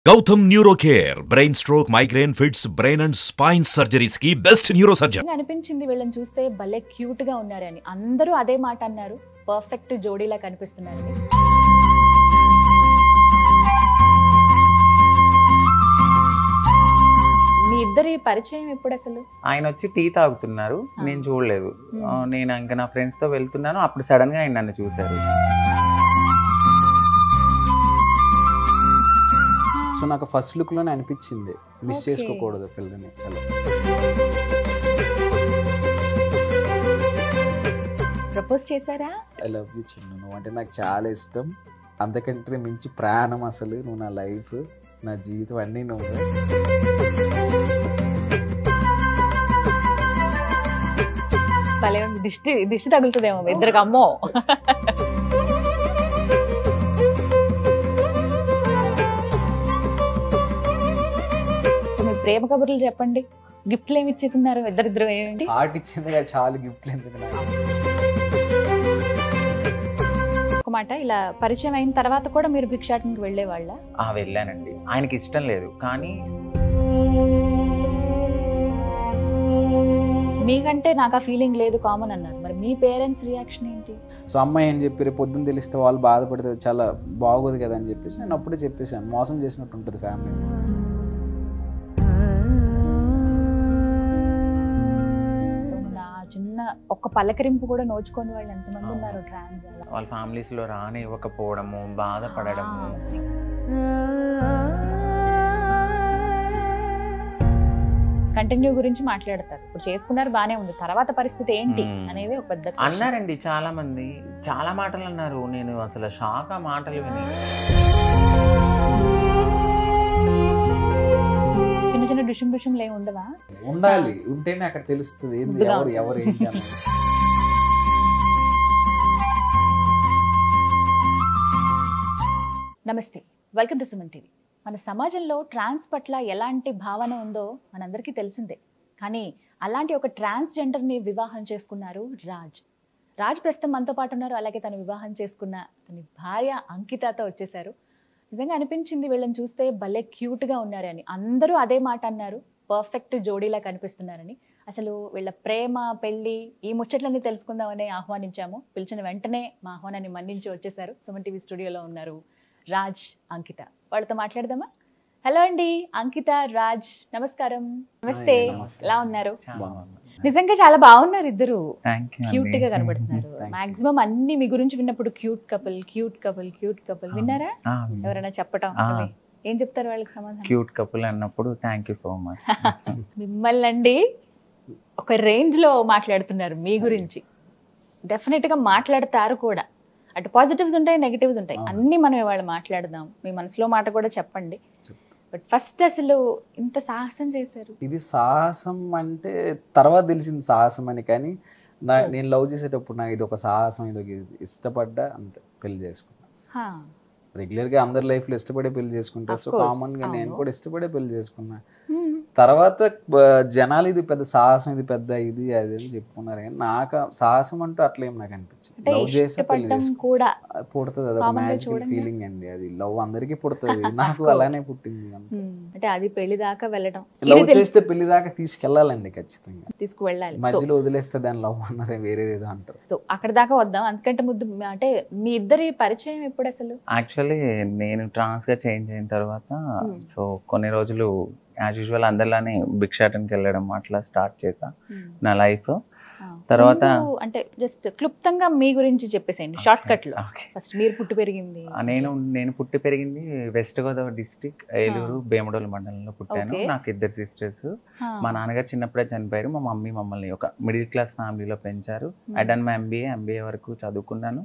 Gautam neuro care brain stroke migraine fits brain and spine surgeries కి best neuro surgeon అనిపించింది వీళ్ళని చూస్తే భలే క్యూట్ గా ఉన్నారని అందరూ అదే మాట అన్నారు. పర్ఫెక్ట్ జోడీలా కనిపిస్తున్నారని. మీ ఇద్దరి పరిచయం ఎప్పుడు అసలు? ఆయన వచ్చి టీ తాగుతున్నారు, నేను చూడలేదు. నేను ఇంకా నా ఫ్రెండ్స్ తో వెళ్తున్నాను, అప్పుడు సడన్ గా ఆయన నన్ను చూశారు. సో నాకు ఫస్ట్ లుక్ లోనే అనిపించింది మిస్ చేసుకోకూడదు పిల్లని. చాలా ప్రపోజ్ చేశారా? ఐ లవ్ యూ చిన్ను, నువ్వు అంటే నాకు చాలా ఇష్టం, అంతకంటే మించి ప్రాణం, అసలు నువ్వు నా లైఫ్, నా జీవితం అన్నీ నువ్వు. భలే దిష్టి దిష్టి తగులుతుందేమో ఇద్దరికి. అమ్మో, ప్రేమ కబుర్లు చెప్పండి. గిఫ్ట్లు ఏమి ఇచ్చేస్తున్నారు ఇద్దరిద్దరు? ఏంటి హార్ట్ ఇచ్చింది చాలా, గిఫ్ట్లు ఎందుకు? ఒక మాట, ఇలా పరిచయం అయిన తర్వాత కూడా మీరు భిక్షాటనకి వెళ్ళేవాళ్ళ? వెళ్ళానండి. ఆయనకి ఇష్టం లేదు, కానీ మీకంటే నాకు ఆ ఫీలింగ్ లేదు, కామన్ అన్నారు. మరి మీ పేరెంట్స్ రియాక్షన్ ఏంటి? సో అమ్మాయి ఏం చెప్పారు, పొద్దున్న తెలిస్తే వాళ్ళు బాధపడితే చాలా బాగోదు కదా అని చెప్పేసి నేను అప్పుడే చెప్పేసాను, మోసం చేసినట్టు ఉంటుంది ఫ్యామిలీ. చిన్న ఒక్క పలకరింపు కూడా నోచుకొని వాళ్ళు ఎంతమంది ఉన్నారు ట్రాన్స్. వాళ్ళ ఫ్యామిలీస్ లో రానివ్వకపోవడము, బాధపడము. కంటిన్యూ గురించి మాట్లాడతారు. ఇప్పుడు చేసుకున్నారు, బానే ఉంది, తర్వాత పరిస్థితి ఏంటి అనేది ఒక పెద్ద అన్నారండి చాలా మంది, చాలా మాటలు అన్నారు. నేను అసలు షాక్ ఆ మాటలు విని. చిన్న చిన్న డిషుంబిషంలు ఏమి ఉండవా? ఉండాలి, ఉంటేనే అక్కడ తెలుస్తుంది ఏంది ఎవరు ఏంటి అని. నమస్తే, వెల్కమ్ టు సుమన్ టీవీ. మన సమాజంలో ట్రాన్స్ పట్ల ఎలాంటి భావన ఉందో మనందరికీ తెలిసిందే. కానీ అలాంటి ఒక ట్రాన్స్జెండర్ని వివాహం చేసుకున్నారు రాజ్ ప్రస్తుతం మనతో పాటు ఉన్నారు. అలాగే తను వివాహం చేసుకున్న తన భార్య అంకితతో వచ్చేసారు. నిజంగా అనిపించింది వీళ్ళని చూస్తే భలే క్యూట్గా ఉన్నారని. అందరూ అదే మాట అన్నారు, పర్ఫెక్ట్ జోడీలా కనిపిస్తున్నారని. అసలు వీళ్ళ ప్రేమ, పెళ్ళి, ఈ ముచ్చట్లన్నీ తెలుసుకుందామని ఆహ్వానించాము. పిలిచిన వెంటనే మా ఆహ్వానాన్ని మన్నించి వచ్చేసారు. సుమన్ టీవీ స్టూడియోలో ఉన్నారు రాజ్, అంకిత. వాళ్ళతో మాట్లాడదామా? హలో అండి, అంకిత, రాజ్, నమస్కారం. నమస్తే, ఎలా ఉన్నారు? నిజంగా చాలా బాగున్నారు ఇద్దరు, క్యూట్ గా కనబడుతున్నారు. మాక్సిమం అన్ని మీ గురించి విన్నప్పుడు cute couple, cute couple, cute couple విన్నారా? ఎవరైనా చెప్పటం ఏం చెప్తారు వాళ్ళకి సమాధానం? క్యూట్ కపుల్ అన్నప్పుడు థ్యాంక్ యూ సో మచ్. మిమ్మల్ని అండి ఒక రేంజ్ లో మాట్లాడుతున్నారు మీ గురించి. డెఫినెట్ గా మాట్లాడతారు కూడా. అటు పాజిటివ్స్ ఉంటాయి, నెగిటివ్స్ ఉంటాయి, అన్ని మనం ఇవాళ మాట్లాడదాం. మీ మనసులో మాట కూడా చెప్పండి. బట్ ఫస్ట్ అసలు ఇంత సాహసం చేశారు. ఇది సాహసం అంటే తర్వాత తెలిసింది సాహసం అని, కానీ నేను లవ్ చేసేటప్పుడు నాకు ఇది ఒక సాహసం, ఇది ఒక ఇష్టపడ్డా అంతే పెళ్లి చేసుకున్నా. రెగ్యులర్ గా అందరి లైఫ్ లో ఇష్టపడే పెళ్లి చేసుకుంటారు. సో కామన్ గా నేను కూడా ఇష్టపడే పెళ్లి చేసుకున్నా. తర్వాత జనాలు ఇది పెద్ద సాహసం, ఇది పెద్ద ఇది అది అని చెప్పుకున్నారు, కానీ నాకు సాహసం అంటూ అట్లేం నాకు అనిపించింది. లవ్ చేసే పెళ్లి చేసుకుంటా పుడుతుంది, అది ఒక మ్యాజికల్ ఫీలింగ్ అండి. అది లవ్ అందరికీ పుడుతుంది, నాకు అలానే పుట్టింది. అంటే అది పెళ్లి దాకా వెళ్ళడం, లవ్ చేస్తే పెళ్లి దాకా తీసుకెళ్లాలండి, ఖచ్చితంగా తీసుకువెళ్ళాలి. మధ్యలో వదిలేస్తే దాన్ని లవ్ అన్నారే, వేరేదేదో అంటారు. సో అక్కడ దాకా వద్దాం. అందుకంటే ముందు అంటే మీ ఇద్దరి పరిచయం ఎప్పుడు అసలు? యాక్చువల్లీ నేను ట్రాన్స్ గా చేంజ్ అయిన తర్వాత సో కొన్ని రోజులు యాజ్ యూజువల్ అందరిలానే భిక్షాటనకి వెళ్ళడం అట్లా స్టార్ట్ చేసా నా లైఫ్. తర్వాత అంటే జస్ట్ క్లుప్తంగా మీ గురించి చెప్పేసేయండి షార్ట్ కట్ లో. ఫస్ట్ మీరు పుట్టి పెరిగింది? నేను పుట్టి పెరిగింది వెస్ట్ గోదావరి డిస్ట్రిక్ట్, ఏలూరు బేమడోలు మండలంలో పుట్టాను. నాకు ఇద్దరు సిస్టర్స్. మా నాన్నగారు చిన్నప్పుడే చనిపోయారు. మా మమ్మీ మమ్మల్ని ఒక మిడిల్ క్లాస్ ఫ్యామిలీలో పెంచారు. ఐ డన్ మై ఎంబీఏ వరకు చదువుకున్నాను.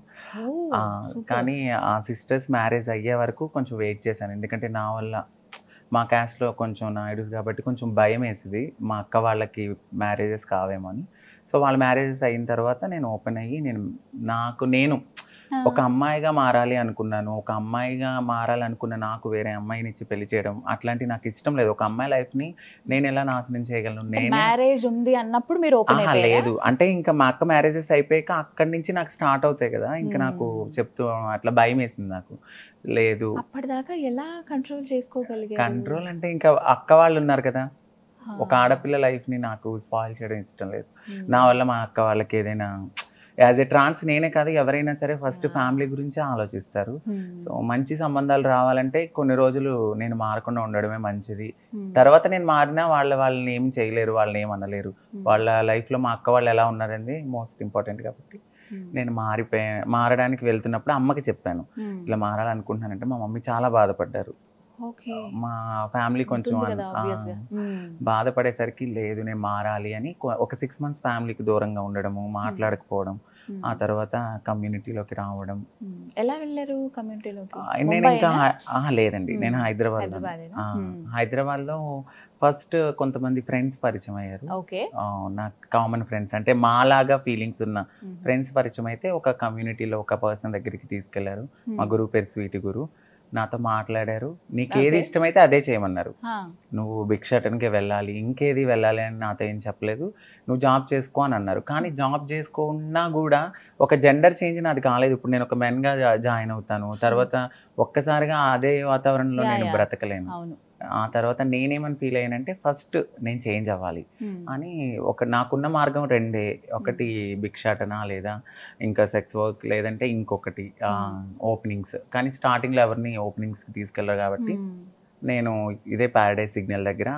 కానీ ఆ సిస్టర్స్ మ్యారేజ్ అయ్యే వరకు కొంచెం వెయిట్ చేశాను, ఎందుకంటే నా వల్ల మా క్యాస్ట్లో కొంచెం నాయుడుస్ కాబట్టి కొంచెం భయం వేసింది మా అక్క వాళ్ళకి మ్యారేజెస్ కావేమో అని. సో వాళ్ళ మ్యారేజెస్ అయిన తర్వాత నేను ఓపెన్ అయ్యి నేను ఒక అమ్మాయిగా మారాలి అనుకున్నాను, ఒక అమ్మాయిగా మారాలనుకున్న నాకు వేరే అమ్మాయిని ఇచ్చి పెళ్లి చేయడం అట్లాంటి నాకు ఇష్టం లేదు. ఒక అమ్మాయి లైఫ్ ని నేను ఎలా నాశనం చేయగలను? నేను మ్యారేజ్ ఉంది అన్నప్పుడు మీరు ఓపెన్ లేదు అంటే ఇంకా మా అక్క మ్యారేజెస్ అయిపోయాక అక్కడి నుంచి నాకు స్టార్ట్ అవుతాయి కదా, ఇంకా నాకు చెప్తూ అట్లా భయం వేసింది నాకు. లేదు అప్పటిదాకా ఎలా కంట్రోల్ చేసుకోగలిగారు? కంట్రోల్ అంటే ఇంకా అక్క వాళ్ళు ఉన్నారు కదా, ఒక ఆడపిల్ల లైఫ్ ని నాకు స్పాయిల్ చేయడం ఇష్టం లేదు. నా వల్ల మా అక్క వాళ్ళకి ఏదైనా యాజ్ ఏ ట్రాన్స్ నేనే కాదు ఎవరైనా సరే ఫస్ట్ ఫ్యామిలీ గురించి ఆలోచిస్తారు. సో మంచి సంబంధాలు రావాలంటే కొన్ని రోజులు నేను మారకుండా ఉండడమే మంచిది. తర్వాత నేను మారినా వాళ్ళని ఏం చేయలేరు, వాళ్ళని ఏం అనలేరు. వాళ్ళ లైఫ్ లో మా అక్క వాళ్ళు ఎలా ఉన్నారనేది మోస్ట్ ఇంపార్టెంట్. కాబట్టి నేను మారడానికి వెళ్తున్నప్పుడు అమ్మకి చెప్పాను ఇలా మారాలనుకుంటున్నానంటే. మా మమ్మీ చాలా బాధపడ్డారు. మా ఫ్యామిలీ కొంచెం బాధపడేసరికి లేదు నేను మారాలి అని ఒక 6 months ఫ్యామిలీకి దూరంగా ఉండడము, మాట్లాడకపోవడం, ఆ తర్వాత కమ్యూనిటీలోకి రావడం. ఎలా వెళ్ళారు కమ్యూనిటీలోకి? నేను ఇంకా లేదండి, నేను హైదరాబాద్ లో ఫస్ట్ కొంతమంది ఫ్రెండ్స్ పరిచయం అయ్యారు నాకు, కామన్ ఫ్రెండ్స్ అంటే మాలాగా ఫీలింగ్స్ ఉన్న ఫ్రెండ్స్ పరిచయం అయితే ఒక కమ్యూనిటీలో ఒక పర్సన్ దగ్గరికి తీసుకెళ్లారు. మా గురువు పేరు స్వీటి గురు. నాతో మాట్లాడారు, నీకు ఏది ఇష్టమైతే అదే చేయమన్నారు. నువ్వు భిక్షాటనకే వెళ్ళాలి, ఇంకేది వెళ్ళాలి అని నాతో ఏం చెప్పలేదు. నువ్వు జాబ్ చేసుకో అని అన్నారు. కానీ జాబ్ చేసుకున్నా కూడా ఒక జెండర్ చేంజ్ నాది కాలేదు. ఇప్పుడు నేను ఒక మెన్గా జాయిన్ అవుతాను, తర్వాత ఒక్కసారిగా అదే వాతావరణంలో నేను బ్రతకలేను. ఆ తర్వాత నేనేమని ఫీల్ అయ్యానంటే ఫస్ట్ నేను చేంజ్ అవ్వాలి అని. నాకున్న మార్గం రెండే, ఒకటి భిక్షాటన లేదా ఇంకా సెక్స్ వర్క్, లేదంటే ఇంకొకటి ఓపెనింగ్స్. కానీ స్టార్టింగ్లో ఎవరిని ఓపెనింగ్స్కి తీసుకెళ్ళరు కాబట్టి నేను ఇదే ప్యారడైజ్ సిగ్నల్ దగ్గర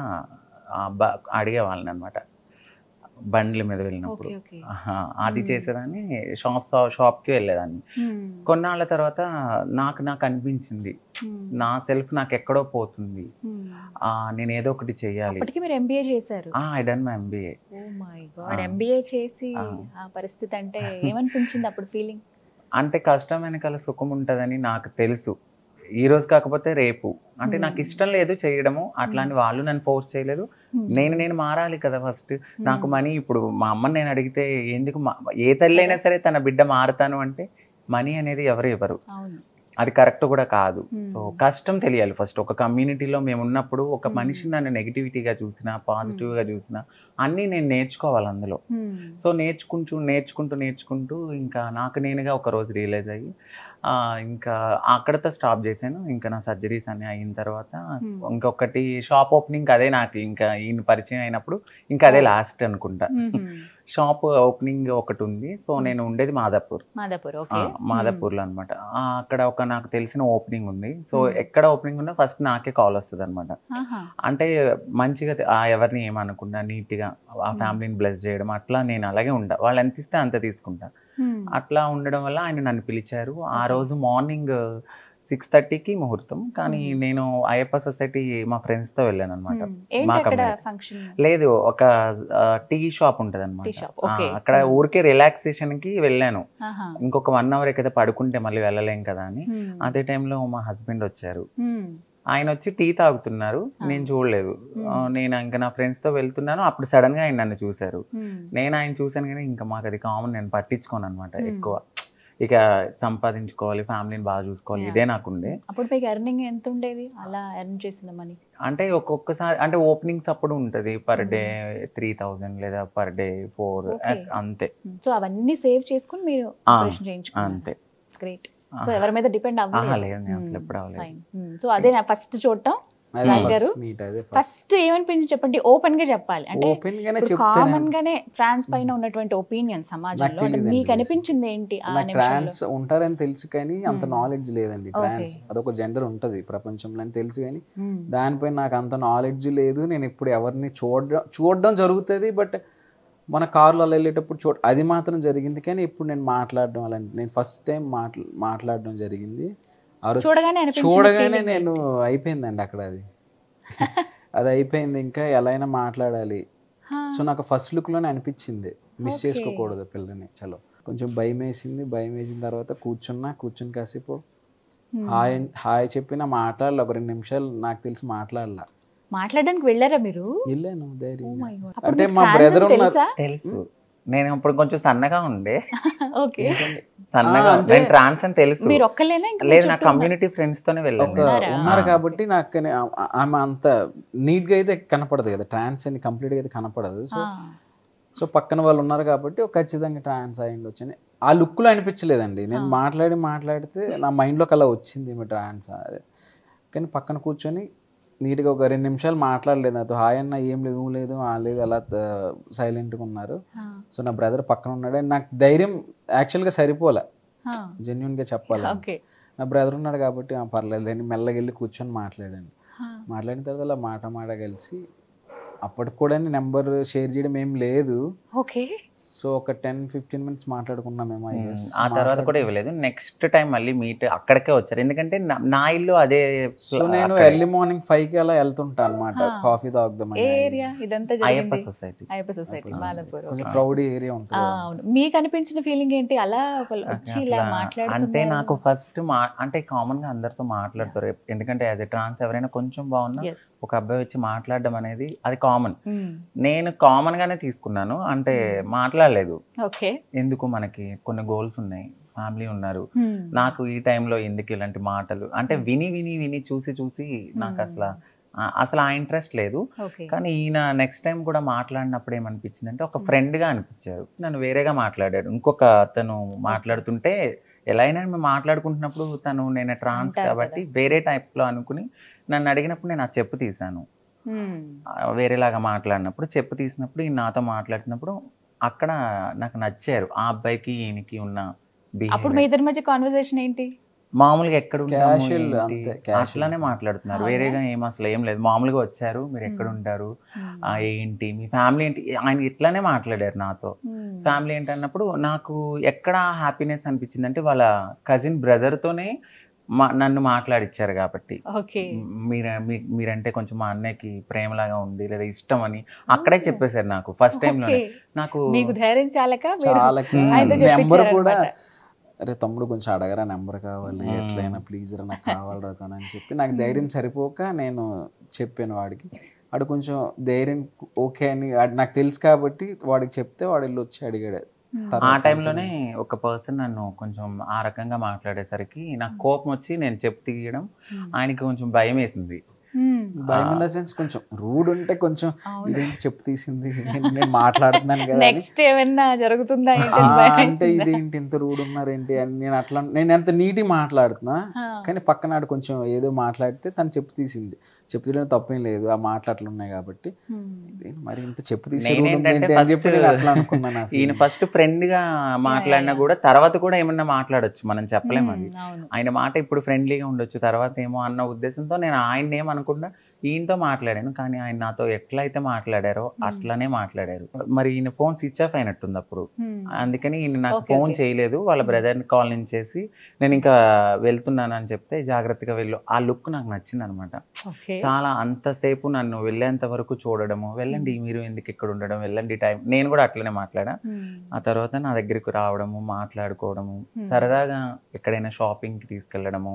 అడిగేవాళ్ళని అనమాట, బండ్ల మీద వెళ్ళినప్పుడు. అది చేసేదాన్ని, షాప్కి వెళ్ళేదాన్ని. కొన్నాళ్ళ తర్వాత నాకు అనిపించింది నా సెల్ఫ్ నాకు ఎక్కడో పోతుంది, నేను ఏదో ఒకటి చెయ్యాలి. MBA చేశారు? I done my MBA. MBA చేసి ఆ పరిస్థితి అంటే ఏమనిపించింది అప్పుడు ఫీలింగ్? అంటే కష్టం వెనకాల సుఖం ఉంటుందని నాకు తెలుసు. ఈ రోజు కాకపోతే రేపు. అంటే నాకు ఇష్టం లేదు చేయడము, అట్లాంటి వాళ్ళు నన్ను ఫోర్స్ చేయలేదు. నేను మారాలి కదా ఫస్ట్. నాకు మనీ, ఇప్పుడు మా అమ్మని నేను అడిగితే ఎందుకు, ఏ తల్లి అయినా సరే తన బిడ్డ మారుతాను అంటే మనీ అనేది ఎవరు ఇవ్వరు, అది కరెక్ట్ కూడా కాదు. సో కష్టం తెలియాలి ఫస్ట్. ఒక కమ్యూనిటీలో మేము ఉన్నప్పుడు ఒక మనిషి నన్ను నెగిటివిటీగా చూసినా పాజిటివ్గా చూసినా అన్నీ నేను నేర్చుకోవాలి అందులో. సో నేర్చుకుంటూ ఇంకా నాకు నేనుగా ఒక రోజు రియలైజ్ అయ్యి ఇంకా అక్కడతో స్టాప్ చేశాను. ఇంకా నా సర్జరీస్ అన్నీ అయిన తర్వాత ఇంకొకటి షాప్ ఓపెనింగ్, అదే నాకు ఇంకా ఈయన పరిచయం అయినప్పుడు ఇంకా అదే లాస్ట్ అనుకుంటా. షాప్ ఓపెనింగ్ ఒకటి ఉంది. సో నేను ఉండేది మాదాపూర్లో అనమాట. అక్కడ నాకు తెలిసిన ఓపెనింగ్ ఉంది. సో ఎక్కడ ఓపెనింగ్ ఉన్నా ఫస్ట్ నాకే కాల్ వస్తుంది అనమాట. అంటే మంచిగా ఎవరిని ఏమనకుండా నీట్గా ఆ ఫ్యామిలీని బ్లెస్ చేయడం, అట్లా నేను అలాగే వాళ్ళు ఎంత ఇస్తే అంత తీసుకుంటా. అట్లా ఉండడం వల్ల ఆయన నన్ను పిలిచారు. ఆ రోజు మార్నింగ్ 6:30కి ముహూర్తం. కానీ నేను అయ్యప్ప సొసైటీ మా ఫ్రెండ్స్తో వెళ్ళాను అనమాట. లేదు, ఒక టీ షాప్ ఉంటుంది అనమాట. అక్కడ ఊరికే రిలాక్సేషన్కి వెళ్ళాను. ఇంకొక 1 hour అయితే పడుకుంటే మళ్ళీ వెళ్ళలేం కదా అని. అదే టైంలో మా హస్బెండ్ వచ్చారు. ఆయన వచ్చి టీ తాగుతున్నారు, నేను చూడలేదు. నేను ఇంకా నా ఫ్రెండ్స్తో వెళ్తున్నాను. అప్పుడు సడన్గా ఆయన నన్ను చూశారు. నేను ఆయన చూశాను కానీ ఇంకా మాకు అది కామన్, నేను పట్టించుకోను అనమాట ఎక్కువ. ఇక సంపాదించుకోవాలి, ఫ్యామిలీని బాగా చూసుకోవాలి, ఇదే నాకుండే. అప్పుడు మీకు ఎర్నింగ్ ఎంత ఉండేది అలా ఎర్న్ చేసిన మనీ? అంటే ఒక్కొక్కసారి అంటే ఓపెనింగ్స్ అప్పుడు ఉంటుంది పర్ డే 3,000 లేదా పర్ డే 4 అంతే. సో అవన్నీ సేవ్ చేసుకుని మీరు ఆపరేషన్ చేయించుకున్నారు? అంతే. గ్రేట్. సో ఎవరి మీద డిపెండ్ అవ్వలేదు. సో అదే నా ఫస్ట్ చూడటం. ఫస్ట్ ఏమనిపించింది చెప్పండి, ఓపెన్ గా చెప్పాలి. అంటే కామన్ గానే ట్రాన్స్ పైన ఉన్నటువంటి ఒపీనియన్ సమాజంలో మీకు అనిపించింది ఏంటి? ట్రాన్స్ ఉంటారని తెలుసు కానీ అంత నాలెడ్జ్ లేదండి. ట్రాన్స్ అదొక జెండర్ ఉంటది ప్రపంచంలో అని తెలుసు కానీ దానిపైన నాకు అంత నాలెడ్జ్ లేదు. నేను ఇప్పుడు ఎవరిని చూడడం జరుగుతుంది, బట్ మన కార్లో వెళ్ళేటప్పుడు అది మాత్రం జరిగింది. కానీ ఇప్పుడు నేను మాట్లాడడం అలాంటి, నేను ఫస్ట్ టైం మాట్లాడడం జరిగింది. చూడగానే నేను అయిపోయిందండి అక్కడ, అది అయిపోయింది. ఇంకా ఎలా అయినా మాట్లాడాలి. సో నాకు ఫస్ట్ లుక్లోనే అనిపించింది మిస్ చేసుకోకూడదు పిల్లని. చలో కొంచెం భయం వేసిన తర్వాత కూర్చుని కాసేపు హాయ్ చెప్పిన మాట్లాడాలి. ఒక 2 నిమిషాలు నాకు తెలిసి మాట్లాడడానికి వెళ్ళారా మీరు? వెళ్ళాను ధైర్యం. అంటే మా బ్రదర్ ఉన్నారు, నేను ఇప్పుడు కొంచెం సన్నగా ఉండే, ఓకే. సన్నగా అంటే నేను ట్రాన్స్ అని తెలుసు. మీరు ఒక్కలేనా ఇంకా లేదు, నా కమ్యూనిటీ ఫ్రెండ్స్ తోనే వెళ్ళాను. ఉన్నారు కాబట్టి నాకు ఆమె అంత నీట్ గా అయితే కనపడదు కదా, ట్రాన్స్ అని కంప్లీట్ గా అయితే కనపడదు. సో పక్కన వాళ్ళు ఉన్నారు కాబట్టి ఖచ్చితంగా ట్రాన్స్ అయ్యి ఉండొచ్చు అని ఆ లుక్ లో అనిపించలేదండి. నేను మాట్లాడితే నా మైండ్ లోకి అలా వచ్చింది ఈమె ట్రాన్స్ అదే. కానీ పక్కన కూర్చొని నీట్గా ఒక 2 నిమిషాలు మాట్లాడలేదు నాతో. హాయ్ అన్న, ఏం లేదు లేదు లేదు అలా సైలెంట్గా ఉన్నారు. సో నా బ్రదర్ పక్కన ఉన్నాడు అండ్ నాకు ధైర్యం యాక్చువల్గా సరిపోలే, జెన్యున్గా చెప్పాలి. నా బ్రదర్ ఉన్నాడు కాబట్టి పర్లేదు అని మెల్లగా వెళ్ళి కూర్చొని మాట్లాడాను. మాట్లాడిన తర్వాత అలా మాట కలిసి అప్పటికి కూడా నెంబర్ షేర్ చేయడం ఏం లేదు. ఓకే. సో ఒక 10-15 మినిట్స్ మాట్లాడుకున్నామేమో. ఆ తర్వాత కూడా ఇవ్వలేదు. నెక్స్ట్ టైం మళ్ళీ మీట్ అక్కడికే వచ్చారు, ఎందుకంటే నా ఇల్లు అదే. సో నేను ఎర్లీ మార్నింగ్ 5కి అలా వెళ్తుంటా అనమాట కాఫీ తాగుదామని. అయ్యప్ప సొసైటీ. కొంచెం క్రౌడీ ఏరియా ఉంటుంది. మీకు అనిపించిన ఫీలింగ్ ఏంటి అలా వచ్చి ఇలా మాట్లాడుతున్నారు? అంటే నాకు ఫస్ట్ అంటే కామన్ గా అందరితో మాట్లాడతారు, ఎందుకంటే యాజ్ ఎ ట్రాన్స్ ఎవరైనా కొంచెం బాగున్నా ఒక అబ్బాయి వచ్చి మాట్లాడడం అనేది అది కామన్. నేను కామన్ గానే తీసుకున్నాను, అంటే మాట్లాడలేదు. ఎందుకు, మనకి కొన్ని గోల్స్ ఉన్నాయి, ఫ్యామిలీ ఉన్నారు, నాకు ఈ టైంలో ఎందుకు ఇలాంటి మాటలు అంటే విని చూసి నాకు అసలు ఆ ఇంట్రెస్ట్ లేదు. కానీ ఈయన నెక్స్ట్ టైం కూడా మాట్లాడినప్పుడు ఏమనిపించింది అంటే ఒక ఫ్రెండ్ గా అనిపించారు. నన్ను వేరేగా మాట్లాడాడు, ఇంకొక అతను మాట్లాడుతుంటే ఎలా అయినా మేము మాట్లాడుకుంటున్నప్పుడు తను నేను ట్రాన్స్ కాబట్టి వేరే టైప్ లో అనుకుని నన్ను అడిగినప్పుడు నేను ఆ చెప్పు తీసాను. వేరేలాగా మాట్లాడినప్పుడు చెప్పు తీసినప్పుడు ఈయన నాతో మాట్లాడుతున్నప్పుడు అక్కడ నాకు నచ్చారు ఆ అబ్బాయికి ఈయనకి ఉన్న బిహేవియర్. అప్పుడు మీ ఇద్దరి మధ్య కాన్వర్సేషన్ ఏంటి? మామూలుగా ఎక్కడ అట్లానే మాట్లాడుతున్నారు, వేరేగా అసలు ఏం లేదు. మామూలుగా వచ్చారు, మీరు ఎక్కడ ఉంటారు, ఏంటి మీ ఫ్యామిలీ ఏంటి, ఆయన ఇట్లానే మాట్లాడారు నాతో. ఫ్యామిలీ ఏంటి అన్నప్పుడు నాకు ఎక్కడ హ్యాపీనెస్ అనిపించింది అంటే వాళ్ళ కజిన్ బ్రదర్ తోనే నన్ను మాట్లాడిచ్చారు కాబట్టి. మీరంటే కొంచెం మా అన్నయ్యకి ప్రేమలాగా ఉంది లేదా ఇష్టం అని అక్కడే చెప్పేశారు నాకు ఫస్ట్ టైం లోనే. నాకు నెంబర్ కూడా, అరే తమ్ముడు కొంచెం అడగరా నెంబర్ కావాలి, ఎట్లయినా ప్లీజ్ రా నాకు కావాలి అని చెప్పి నాకు ధైర్యం సరిపోక నేను చెప్పాను వాడికి. వాడు కొంచెం ధైర్యం ఓకే అని నాకు తెలుసు కాబట్టి వాడికి చెప్తే వాడు వెళ్ళి వచ్చి అడిగాడు. ఆ టైంలోనే ఒక పర్సన్ నన్ను కొంచెం ఆ రకంగా మాట్లాడేసరికి నాకు కోపం వచ్చి నేను చెప్పు తీయడం, ఆయనకి కొంచెం భయం వేసింది. భయం ఇన్ ద సెన్స్ కొంచెం రూడ్ ఉంటే కొంచెం ఇదేంటి చెప్పు తీసింది, నేను మాట్లాడుతున్నాను కదా నెక్స్ట్ ఏమన్నా జరుగుతుందా అంటే ఇదేంటి ఇంత రూడ్ ఉన్నారేంటి అని నేను అట్లా నేను ఎంత నీటి మాట్లాడుతున్నా కానీ పక్కనాడు కొంచెం ఏదో మాట్లాడితే తను చెప్పు తీసింది. చెప్పు తీయడం తప్పేం లేదు, ఆ మాటలు అట్లా ఉన్నాయి కాబట్టి మరి ఇంత చెప్పు తీసి అని చెప్పి నేను అట్లా అనుకున్నాను. ఈయన ఫస్ట్ ఫ్రెండ్ గా మాట్లాడినా కూడా తర్వాత కూడా ఏమన్నా మాట్లాడొచ్చు, మనం చెప్పలేము. అది ఆయన మాట ఇప్పుడు ఫ్రెండ్లీగా ఉండొచ్చు, తర్వాత ఏమో అన్న ఉద్దేశంతో నేను ఆయన ఏమనుకుంటా ఈయనతో మాట్లాడాను. కానీ ఆయన నాతో ఎట్లయితే మాట్లాడారో అట్లనే మాట్లాడారు. మరి ఈయన ఫోన్ స్విచ్ ఆఫ్ అయినట్టుంది అప్పుడు, అందుకని ఈయన నాకు ఫోన్ చేయలేదు. వాళ్ళ బ్రదర్ని కాల్ చేసి నేను ఇంకా వెళ్తున్నాను అని చెప్తే జాగ్రత్తగా వెళ్ళు. ఆ లుక్ నాకు నచ్చింది అనమాట. చాలా అంతసేపు నన్ను వెళ్ళేంత వరకు చూడడము, వెళ్ళండి మీరు ఎందుకు ఇక్కడ ఉండడం, వెళ్ళండి టైం. నేను కూడా అట్లనే మాట్లాడా. ఆ తర్వాత నా దగ్గరికి రావడము, మాట్లాడుకోవడము, సరదాగా ఎక్కడైనా షాపింగ్ కి తీసుకెళ్లడము.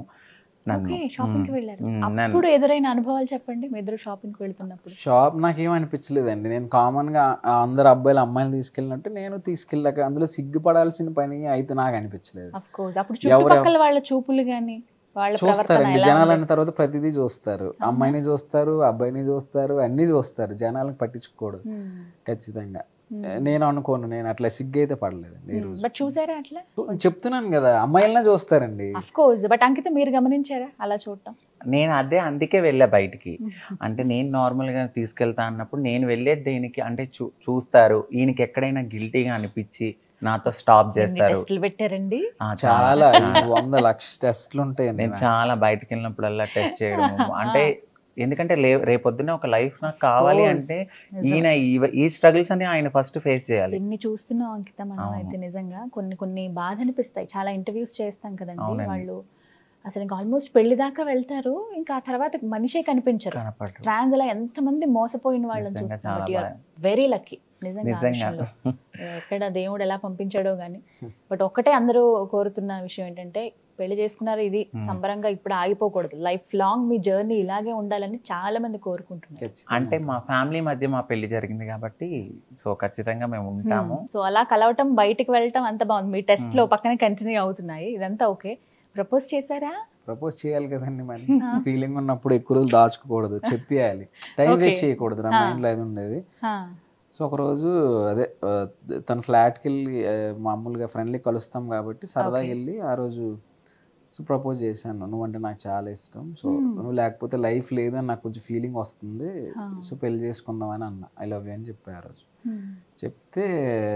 ఎదురైన అనుభవాలు చెప్పండి, మీ ఇద్దరు షాపింగ్ కి వెళ్తున్నప్పుడు. షాప్ నాకేం అనిపించలేదండి. నేను కామన్ గా అందరు అబ్బాయిలు అమ్మాయిలు తీసుకెళ్ళినట్టు నేను తీసుకెళ్ళాక అందులో సిగ్గుపడాల్సిన పని అయితే నాకు అనిపించలేదు. చుట్టుపక్కల వాళ్ళ చూపులు గానీ చూస్తారండి జనాలు అన్న తర్వాత ప్రతిదీ చూస్తారు, అమ్మాయిని చూస్తారు, అబ్బాయిని చూస్తారు, అన్ని చూస్తారు. జనాలకు పట్టించుకోడు ఖచ్చితంగా. నేను అనుకోను, నేను అట్లా సిగ్గు అయితే పడలేదు. చూసారా అట్లా చెప్తున్నాను కదా, అమ్మాయిలనే చూస్తారండి. బట్ అంకిత మీరు గమనించారా అలా చూడటం? నేను అందుకే వెళ్ళా బయటికి. అంటే నేను నార్మల్ గా తీసుకెళ్తా అన్నప్పుడు నేను వెళ్ళేది దేనికి అంటే చూస్తారు, ఈయనకి ఎక్కడైనా గిల్టీగా అనిపించి నాతో స్టాప్ చేస్తారు. పెట్టారండి చాలా 100 లక్షల టెస్ట్లు ఉంటాయి. నేను చాలా బయటకు వెళ్ళినప్పుడల్లా టెస్ట్ చేయడం, అంటే ఎందుకంటే రేపొద్దున ఒక లైఫ్ నాకు కావాలి అంటే ఈయన ఈ స్ట్రగుల్స్ అని ఆయన ఫస్ట్ ఫేస్ చేయాలి. ఎన్ని చూస్తున్నాం అంకిత మనం అయితే నిజంగా కొన్ని బాధ అనిపిస్తాయి. చాలా ఇంటర్వ్యూస్ చేస్తాం కదండి, వాళ్ళు అసలు ఇంకా ఆల్మోస్ట్ పెళ్లి దాకా వెళ్తారు, ఇంకా ఆ తర్వాత మనిషే కనిపించరు. ట్రాన్స్ అలా ఎంతమంది మోసపోయిన వాళ్ళని చూస్తాం. వెరీ లక్కీ నిజంగా. ఎక్కడ దేవుడు ఎలా పంపించాడో గానీ. బట్ ఒక్కటే అందరూ కోరుతున్న విషయం ఏంటంటే పెళ్లి చేసుకున్నారు, ఇది సంబరంగా ఇప్పుడు ఆగిపోకూడదు, లైఫ్ లాంగ్ మీ జర్నీ ఇలాగే ఉండాలని చాలా మంది కోరుకుంటున్నారు. అంటే మా ఫ్యామిలీ మధ్య మా పెళ్లి జరిగింది కాబట్టి సో ఖచ్చితంగా మేము ఉంటాము. సో అలా కలవటం, బయటికి వెళ్ళటం అంత బాగుంది. మీ టెస్ట్ లో పక్కనే కంటిన్యూ అవుతున్నాయి, ఇదంతా ఓకే. ప్రపోజ్ చేశారా? ప్రపోజ్ చేయాలి కదండి, మరి ఫీలింగ్ ఉన్నప్పుడు ఎక్కువ రోజులు దాచుకోకూడదు, చెప్పేయాలి, టైం వేస్ట్ చేయకూడదు. నా మైండ్లో అది ఉండేది. సో ఒకరోజు అదే తన ఫ్లాట్కి వెళ్ళి మామూలుగా ఫ్రెండ్లీ కలుస్తాం కాబట్టి సరదాగా వెళ్ళి ఆ రోజు సో ప్రపోజ్ చేశాను. నువ్వంటే నాకు చాలా ఇష్టం, సో నువ్వు లేకపోతే లైఫ్ లేదు అని నాకు కొంచెం ఫీలింగ్ వస్తుంది, సో పెళ్లి చేసుకుందామని అన్న. ఐ లవ్ యూ అని చెప్పా ఆ రోజు. చెప్తే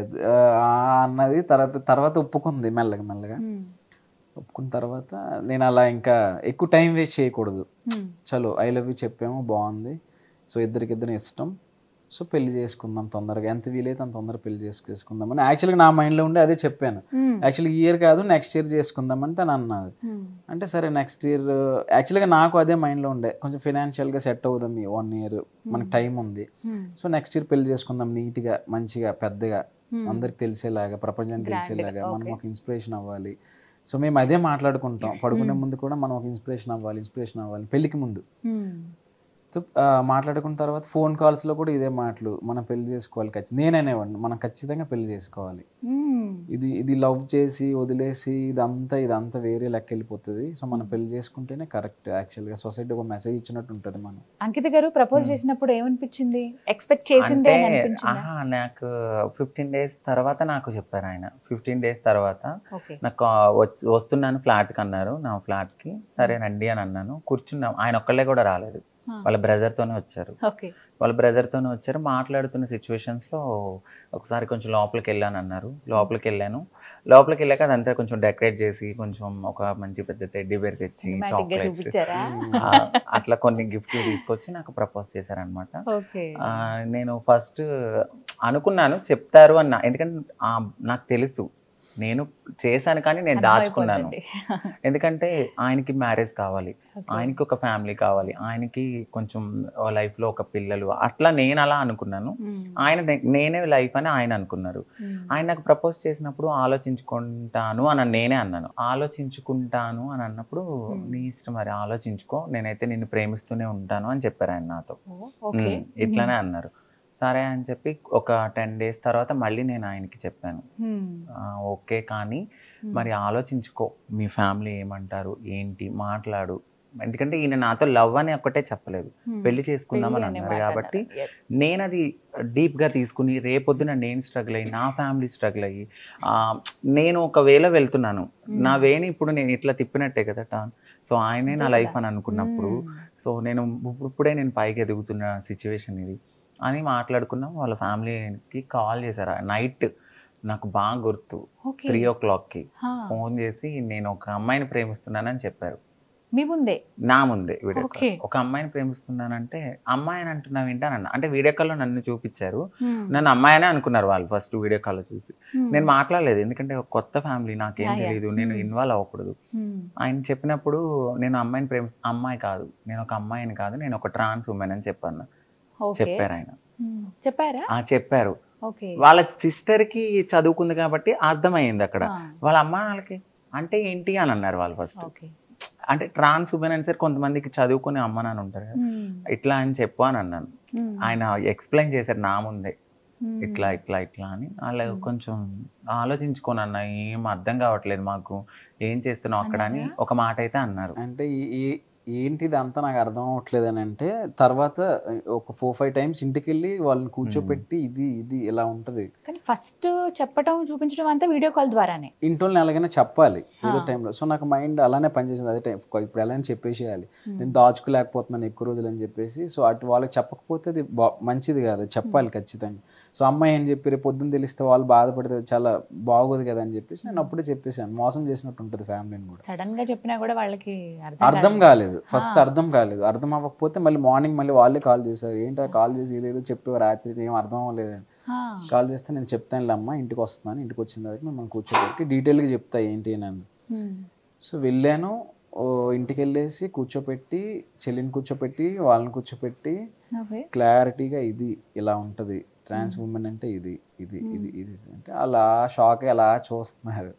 అన్నది తర్వాత ఒప్పుకుంది మెల్లగా. ఒప్పుకున్న తర్వాత నేను అలా ఇంకా ఎక్కువ టైం వేస్ట్ చేయకూడదు, చలో ఐ లవ్ యూ చెప్పాము, బాగుంది, సో ఇద్దరికిద్దరు ఇష్టం, సో పెళ్లి చేసుకుందాం తొందరగా, ఎంత వీలైతే అంత తొందరగా పెళ్లి చేసుకుందాం అని యాక్చువల్గా నా మైండ్లో ఉండి అదే చెప్పాను. యాక్చువల్గా ఈ ఇయర్ కాదు నెక్స్ట్ ఇయర్ చేసుకుందాం అని తను అన్నది. అంటే సరే నెక్స్ట్ ఇయర్, యాక్చువల్గా నాకు అదే మైండ్లో ఉండే, కొంచెం ఫైనాన్షియల్గా సెట్ అవుదాం, 1 year మనకు టైం ఉంది, సో నెక్స్ట్ ఇయర్ పెళ్లి చేసుకుందాం నీట్గా, మంచిగా, పెద్దగా, అందరికి తెలిసేలాగా, ప్రపంచానికి తెలిసేలాగా, మనం ఒక ఇన్స్పిరేషన్ అవ్వాలి. సో మేము అదే మాట్లాడుకుంటాం, పడుకునే ముందు కూడా మనం ఒక ఇన్స్పిరేషన్ అవ్వాలి పెళ్లికి ముందు. సో మాట్లాడుకున్న తర్వాత ఫోన్ కాల్స్లో కూడా ఇదే మాటలు, మనం పెళ్లి చేసుకోవాలి, నేననేవాడిని మనం ఖచ్చితంగా పెళ్లి చేసుకోవాలి, ఇది లవ్ చేసి వదిలేసి ఇదంతా వేరే లెక్క వెళ్ళిపోతుంది, సో మనం పెళ్లి చేసుకుంటేనే కరెక్ట్. యాక్చువల్గా సొసైటీ ఒక మెసేజ్ ఇచ్చినట్టు ఉంటుంది. మనం అంకిత గారు ప్రపోజ్ చేసినప్పుడు ఏమనిపించింది? ఎక్స్పెక్ట్ చేసిందే నాకు 15 days తర్వాత నాకు చెప్పారు ఆయన. 15 days తర్వాత నాకు వస్తున్నాను ఫ్లాట్కి అన్నారు, నా ఫ్లాట్కి. సరే రండి అని అన్నాను. కూర్చున్నాం, ఆయన ఒక్కళ్ళే కూడా రాలేదు, వాళ్ళ బ్రదర్తోనే వచ్చారు. మాట్లాడుతున్న సిచ్యువేషన్స్లో ఒకసారి కొంచెం లోపలికి వెళ్ళాను అన్నారు. లోపలికి వెళ్ళాక అదంతా కొంచెం డెకరేట్ చేసి, కొంచెం ఒక మంచి పెద్ద టెడ్డీ బేర్ తెచ్చి, చాక్లెట్స్ అట్లా కొన్ని గిఫ్ట్లు తీసుకొచ్చి నాకు ప్రపోజ్ చేశారనమాట. నేను ఫస్ట్ అనుకున్నాను చెప్తారు అన్న, ఎందుకంటే నాకు తెలుసు నేను చేశాను కానీ నేను దాచుకున్నాను. ఎందుకంటే ఆయనకి మ్యారేజ్ కావాలి, ఆయనకి ఒక ఫ్యామిలీ కావాలి, ఆయనకి కొంచెం లైఫ్లో ఒక పిల్లలు, అట్లా నేను అలా అనుకున్నాను. నేనే లైఫ్ అని ఆయన అనుకున్నారు. ఆయన నాకు ప్రపోజ్ చేసినప్పుడు ఆలోచించుకుంటాను అని నేనే అన్నాను. ఆలోచించుకుంటాను అని అన్నప్పుడు నీ ఇష్టం మరి ఆలోచించుకో, నేనైతే నిన్ను ప్రేమిస్తూనే ఉంటాను అని చెప్పారు ఆయన నాతో. ఇట్లానే అన్నారు. సరే అని చెప్పి ఒక 10 days తర్వాత మళ్ళీ నేను ఆయనకి చెప్పాను, ఓకే కానీ మరి ఆలోచించుకో, మీ ఫ్యామిలీ ఏమంటారు ఏంటి మాట్లాడు. ఎందుకంటే ఈయన నాతో లవ్ అని ఒక్కటే చెప్పలేదు, పెళ్లి చేసుకుందామని అన్నారు. కాబట్టి నేను అది డీప్గా తీసుకుని రేపొద్దున నేను స్ట్రగుల్ అయ్యి, నా ఫ్యామిలీ స్ట్రగుల్ అయ్యి, నేను ఒక వేలో వెళ్తున్నాను, నా వేని ఇప్పుడు నేను ఇట్లా తిప్పినట్టే కదా టాన్. సో ఆయనే నా లైఫ్ అని అనుకున్నప్పుడు, సో ఇప్పుడే నేను పైకి ఎదుగుతున్న సిచ్యువేషన్ ఇది అని మాట్లాడుకున్నాం. వాళ్ళ ఫ్యామిలీకి కాల్ చేశారు నైట్, నాకు బాగా గుర్తు, 3 o'clockకి ఫోన్ చేసి నేను ఒక అమ్మాయిని ప్రేమిస్తున్నానని చెప్పారు. నా ముందే వీడియో కాల్. ఒక అమ్మాయిని ప్రేమిస్తున్నానంటే అమ్మాయి అని అంటున్నావు ఏంటనన్నా, అంటే వీడియో కాల్లో నన్ను చూపించారు, నన్ను అమ్మాయినే అనుకున్నారు వాళ్ళు ఫస్ట్ వీడియో కాల్లో చూసి. నేను మాట్లాడలేదు, ఎందుకంటే ఒక కొత్త ఫ్యామిలీ, నాకేం తెలియదు, నేను ఇన్వాల్వ్ అవ్వకూడదు. ఆయన చెప్పినప్పుడు నేను అమ్మాయి కాదు, నేను ఒక అమ్మాయిని కాదు, నేను ఒక ట్రాన్స్ ఉమెన్ అని చెప్పారు ఆయన. చెప్పారు. వాళ్ళ సిస్టర్ కి చదువుకుంది కాబట్టి అర్థమైంది అక్కడ. వాళ్ళ అమ్మ వాళ్ళకి అంటే ఏంటి అని అన్నారు వాళ్ళు ఫస్ట్. అంటే ట్రాన్స్ ఉమెన్ అని సరే కొంతమందికి చదువుకునే అమ్మ నాన్న ఉంటారు కదా, ఇట్లా అని చెప్పు అని అన్నాను. ఆయన ఎక్స్ప్లెయిన్ చేశారు నా ముందే, ఇట్లా అని. అలా కొంచెం ఆలోచించుకోనన్నా, ఏం అర్థం కావట్లేదు మాకు, ఏం చేస్తున్నావు అక్కడ అని ఒక మాట అయితే అన్నారు. అంటే ఏంటిది అంతా నాకు అర్థం అవ్వట్లేదు అని అంటే, తర్వాత ఒక 4-5 times ఇంటికి వెళ్ళి వాళ్ళని కూర్చోపెట్టి ఇది ఇలా ఉంటుంది. ఫస్ట్ చెప్పడం చూపించడం అంతా వీడియో కాల్ ద్వారానే, ఇంట్లో ఎలాగైనా చెప్పాలి ఏదో టైంలో. సో నాకు మైండ్ అలానే పనిచేసింది అదే టైం, ఇప్పుడు ఎలా చెప్పేసేయాలి, నేను దాచుకోలేకపోతున్నాను ఎక్కువ రోజులు అని చెప్పేసి. సో అటు వాళ్ళకి చెప్పకపోతే అది మంచిది కాదు, చెప్పాలి ఖచ్చితంగా. సో అమ్మాయి ఏం చెప్పి రేపు పొద్దున్న తెలిస్తే వాళ్ళు బాధపడితే చాలా బాగోదు కదా అని చెప్పేసి నేను అప్పుడే చెప్పేసాను. మోసం చేసినట్టు ఉంటుంది ఫ్యామిలీని కూడా. సడన్ గా చెప్పినా కూడా వాళ్ళకి అర్థం కాలేదు, ఫస్ట్ అర్థం కాలేదు. అర్థం అవ్వకపోతే మళ్ళీ మార్నింగ్ మళ్ళీ వాళ్ళే కాల్ చేశారు, ఏంటో కాల్ చేసి ఏదేదో చెప్పేవారు రాత్రి, ఏం అర్థం అవ్వలేదని. కాల్ చేస్తే నేను చెప్తాను అమ్మ, ఇంటికి వస్తున్నాను, ఇంటికి వచ్చిన తర్వాత మిమ్మల్ని కూర్చోబెట్టి డీటెయిల్గా చెప్తా ఏంటి అని. సో వెళ్ళాను, ఇంటికి వెళ్ళేసి కూర్చోపెట్టి, చెల్లిని కూర్చోపెట్టి, వాళ్ళని కూర్చోపెట్టి క్లారిటీగా ఇది ఇలా ఉంటుంది, ట్రాన్స్ ఉమెన్ అంటే ఇది అంటే అలా షాక్ అలా చూస్తున్నారు.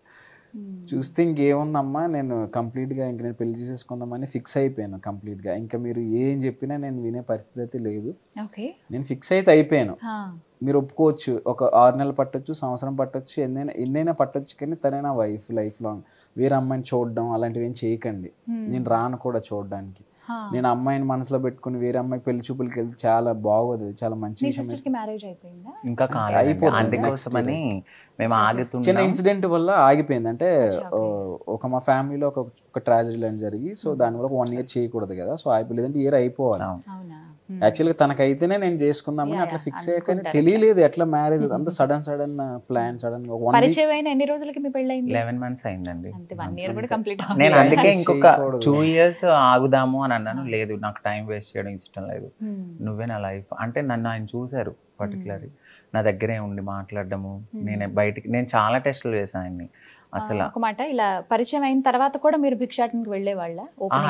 చూస్తే ఇంకేముందమ్మా, నేను కంప్లీట్గా ఇంక నేను పెళ్లి చేసేసుకుందామని ఫిక్స్ అయిపోయాను కంప్లీట్గా. ఇంకా మీరు ఏం చెప్పినా నేను వినే పరిస్థితి అయితే లేదు. నేను ఫిక్స్ అయితే అయిపోయాను. మీరు ఒప్పుకోవచ్చు, ఒక 6 నెలలు పట్టొచ్చు, సంవత్సరం పట్టొచ్చు, ఎన్నైనా పట్టొచ్చు, కానీ తనే నా వైఫ్ లైఫ్ లాంగ్. వేరే అమ్మాయిని చూడడం అలాంటివి ఏం చేయకండి. నేను రాను కూడా చూడడానికి. నేను అమ్మాయిని మనసులో పెట్టుకుని వేరే అమ్మాయి పెళ్లి చూపులకి వెళ్తే చాలా బాగోదు, చాలా మంచి విషయం. ఇంకా అయిపోతుంది. చిన్న ఇన్సిడెంట్ వల్ల ఆగిపోయింది. అంటే మా ఫ్యామిలీలో ఒక ట్రాజడీ లాంటి జరిగి, సో దానివల్ల 1 year చేయకూడదు కదా, సో అయిపోలేదంటే ఇయర్ అయిపోవాలి. యాక్చువల్గా తనకైతేనే నేను చేసుకుందామని అట్లా ఫిక్స్ అయ్యా, కానీ తెలియలేదు ఎట్లా మ్యారేజ్ అంత సడన్ ప్లాన్. సడన్ గా 11 months అయిందండి. నేను అందుకే ఇంకొక 2 years ఆగుదాము అని అన్నాను. లేదు, నాకు టైం వేస్ట్ చేయడం ఇష్టం లేదు, నువ్వే నా లైఫ్ అంటే. నన్ను ఆయన చూశారు పర్టికులర్లీ, నా దగ్గరే ఉండి మాట్లాడడము. నేను చాలా టెస్టులు చేశాను ఆయన్ని. అసలు ఒక మాట, ఇలా పరిచయం అయిన తర్వాత కూడా మీరు భిక్షాటనకి వెళ్ళే వాళ్ళ?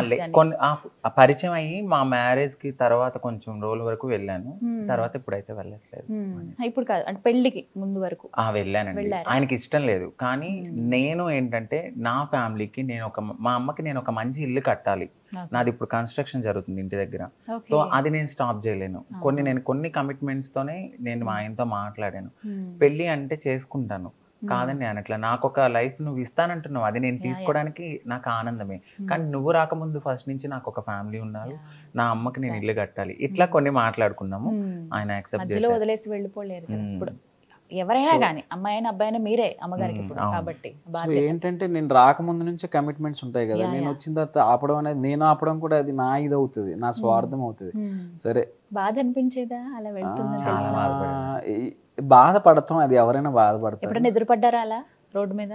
పరిచయం అయ్యి మా మ్యారేజ్ కి తర్వాత కొంచెం రోజుల వరకు వెళ్ళాను, తర్వాత ఇప్పుడైతే వెళ్ళట్లేదు. ఇప్పుడు కాదు, అంటే పెళ్లికి ముందు వరకు వెళ్ళానండి. ఆయనకి ఇష్టం లేదు, కానీ నేను ఏంటంటే నా ఫ్యామిలీకి మా అమ్మకి నేను ఒక మంచి ఇల్లు కట్టాలి. నాది ఇప్పుడు కన్స్ట్రక్షన్ జరుగుతుంది ఇంటి దగ్గర, సో అది నేను స్టాప్ చేయలేను. కొన్ని కమిట్మెంట్స్ తోనే నేను మా ఆయనతో మాట్లాడాను. పెళ్లి అంటే చేసుకుంటాను కాదని నేను అట్లా, నాకు ఒక లైఫ్ నువ్వు ఇస్తానంటున్నావు, అది నేను తీసుకోవడానికి నాకు ఆనందమే. కానీ నువ్వు రాకముందు ఫస్ట్ నుంచి నాకు ఒక ఫ్యామిలీ ఉన్నారు, నా అమ్మకి నేను ఇల్లు కట్టాలి, ఇట్లా కొన్ని మాట్లాడుకున్నాము. ఆయన యాక్సెప్ట్ చేసి వదిలేసి వెళ్ళిపోలేరు. ఇప్పుడు ఎవరైనా కానీ అమ్మాయినా అబ్బాయినా మీరే అమ్మగారికి కాబట్టి. ఏంటంటే నేను రాకముందు నుంచే కమిట్మెంట్స్ ఉంటాయి కదా, నేను వచ్చిన తర్వాత ఆపడం అనేది, నేను ఆపడం కూడా అది నా ఇది అవుతుంది, నా స్వార్థం అవుతుంది. సరే, బాధ అనిపించేదా అలా వెళ్తున్నా? బాధపడతాం, అది ఎవరైనా బాధపడతారు. ఎప్పుడైనా ఎదురుపడ్డారా అలా రోడ్ మీద?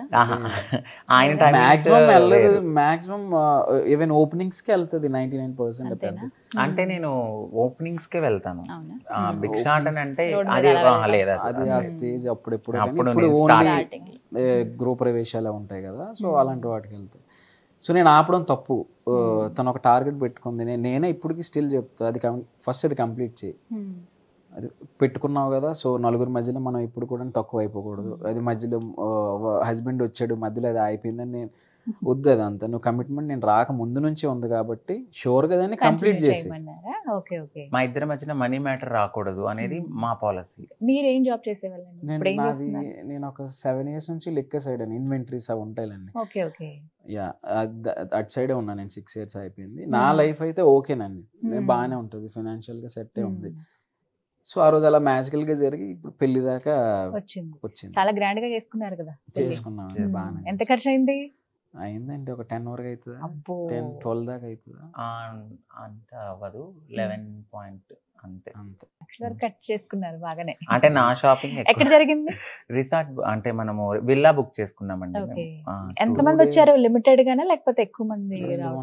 మాక్సిమం వెళ్ళదు, మాక్సిమం ఈవెన్ ఓపెనింగ్స్ కి వెళ్తుంది 99%. అంటే నేను ఓపెనింగ్స్ కే వెళ్తాను, భిక్షాటన అంటే అది ఆ స్టేజ్ అప్పుడెప్పుడు. ఇప్పుడు ఓన్లీ గృహ ప్రవేశాలు ఉంటాయి కదా, సో అలాంటి వాటికి వెళ్తాయి. సో నేను ఆపడం తప్పు. తను ఒక టార్గెట్ పెట్టుకుంది, నేనే ఇప్పటికి స్టిల్ చెప్తా, అది ఫస్ట్ అది కంప్లీట్ చేయి. అది పెట్టుకున్నావు కదా, సో నలుగురి మధ్యలో మనం ఇప్పుడు కూడా తక్కువ అయిపోకూడదు. అది మధ్యలో హస్బెండ్ వచ్చాడు మధ్యలో అది అయిపోయిందని నేను వద్దు, అదంతా నువ్వు కమిట్మెంట్ నేను రాక ముందు నుంచి ఉంది కాబట్టి షూర్ గా దాన్ని కంప్లీట్ చేసి. మా ఇద్దరి మధ్యన మనీ మ్యాటర్ రాకూడదు అనేది మా పాలసీ. మీరు ఏం జాబ్ చేసేవాళ్ళండి? నేను ఒక 7 years నుంచి లెక్క సైడ్ అని ఇన్వెంటరీస్ అవి ఉంటాయిలండి. యా, అటు సైడే ఉన్నా నేను. 6 years అయిపోయింది. నా లైఫ్ అయితే ఓకేనండి, నేను బాగానే ఉంటుంది, ఫైనాన్షియల్ గా సెట్ ఉంది. సో ఆ రోజు అలా మ్యాజికల్ గా జరిగి ఇప్పుడు పెళ్లి దాకా వచ్చింది. చాలా గ్రాండ్ గా చేసుకున్నారు కదా? చేసుకున్నాం బాగా. ఎంత ఖర్చు అయింది? అయిందండి ఒక 10 వరకు అవుతుందా, 10-12 దాకా అవుతుందా? అంత అవ్వదు, 11 పాయింట్ అంతే. కట్ చేసుకున్నారు బాగానే. అంటే నా షాపింగ్ ఎక్కడ జరిగింది? రిసార్ట్, అంటే మనము విల్లా బుక్ చేసుకున్నామండి. ఎంత మంది వచ్చారు? లిమిటెడ్ గానా లేకపోతే ఎక్కువ మంది?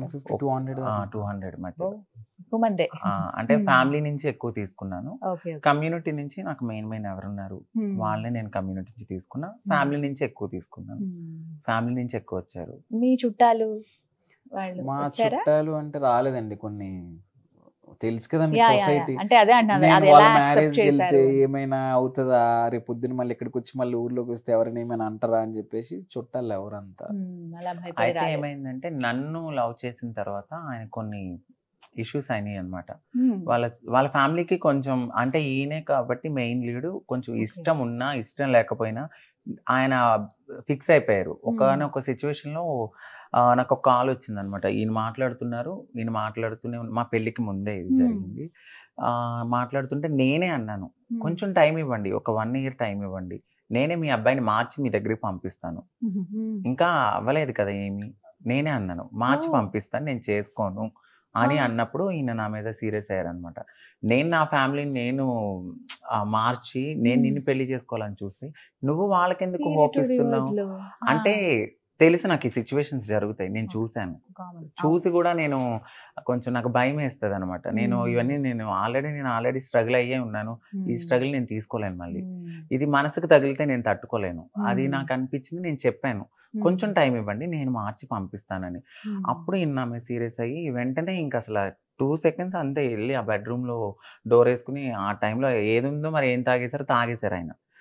200 మధ్య. అంటే ఫ్యామిలీ నుంచి ఎక్కువ తీసుకున్నాను, కమ్యూనిటీ నుంచి నాకు మెయిన్ ఎవరున్నారు వాళ్ళని నేను కమ్యూనిటీ నుంచి తీసుకున్నా, ఫ్యామిలీ నుంచి ఎక్కువ తీసుకున్నాను. ఫ్యామిలీ నుంచి ఎక్కువ వచ్చారు. మీ చుట్టాలు? మా చుట్టాలు అంటే రాలేదండి, కొన్ని తెలుసు కదా మీ సొసైటీ. వాళ్ళ మ్యారేజ్ వెళ్తే ఏమైనా అవుతుందా, రేపు పొద్దున మళ్ళీ ఇక్కడికి వచ్చి మళ్ళీ ఊర్లోకి వస్తే ఎవరైనా ఏమైనా అంటారా అని చెప్పేసి చుట్టాలు ఎవరంతా. అయితే ఏమైందంటే నన్ను లవ్ చేసిన తర్వాత ఆయన కొన్ని ఇష్యూస్ అయినాయి అనమాట. వాళ్ళ ఫ్యామిలీకి కొంచెం, అంటే ఈయనే కాబట్టి మెయిన్ లీడు, కొంచెం ఇష్టం ఉన్నా ఇష్టం లేకపోయినా ఆయన ఫిక్స్ అయిపోయారు. ఒక సిచ్యువేషన్ లో నాకు ఒక కాల్ వచ్చింది అనమాట. ఈయన మాట్లాడుతూనే మా పెళ్లికి ముందే ఇది జరిగింది. మాట్లాడుతుంటే నేనే అన్నాను, కొంచెం టైం ఇవ్వండి, ఒక 1 year టైం ఇవ్వండి, నేనే మీ అబ్బాయిని మార్చి మీ దగ్గరికి పంపిస్తాను. ఇంకా అవ్వలేదు కదా ఏమి, నేనే అన్నాను మార్చి పంపిస్తాను, నేను చేసుకోను అని అన్నప్పుడు ఈయన నా మీద సీరియస్ అయ్యారనమాట. నేను నా ఫ్యామిలీని నేను మార్చి నేను నిన్ను పెళ్లి చేసుకోవాలని చూస్తే నువ్వు వాళ్ళకెందుకు హోప్ ఇస్తున్నావు అంటే, తెలుసు నాకు ఈ సిచ్యువేషన్స్ జరుగుతాయి, నేను చూసి కూడా నేను కొంచెం నాకు భయం వేస్తుంది అనమాట. ఇవన్నీ నేను ఆల్రెడీ స్ట్రగుల్ అయ్యే ఉన్నాను, ఈ స్ట్రగుల్ నేను తీసుకోలేను, మళ్ళీ ఇది మనసుకు తగిలితే నేను తట్టుకోలేను. అది నాకు అనిపించింది, నేను చెప్పాను కొంచెం టైం ఇవ్వండి, నేను మార్చి పంపిస్తానని. అప్పుడు ఆమె సీరియస్ అయ్యి వెంటనే ఇంకా అసలు 2 seconds అంతే వెళ్ళి ఆ బెడ్రూమ్ లో డోర్ వేసుకుని, ఆ టైంలో ఏది ఉందో మరి ఏం తాగేశారు ఆయన.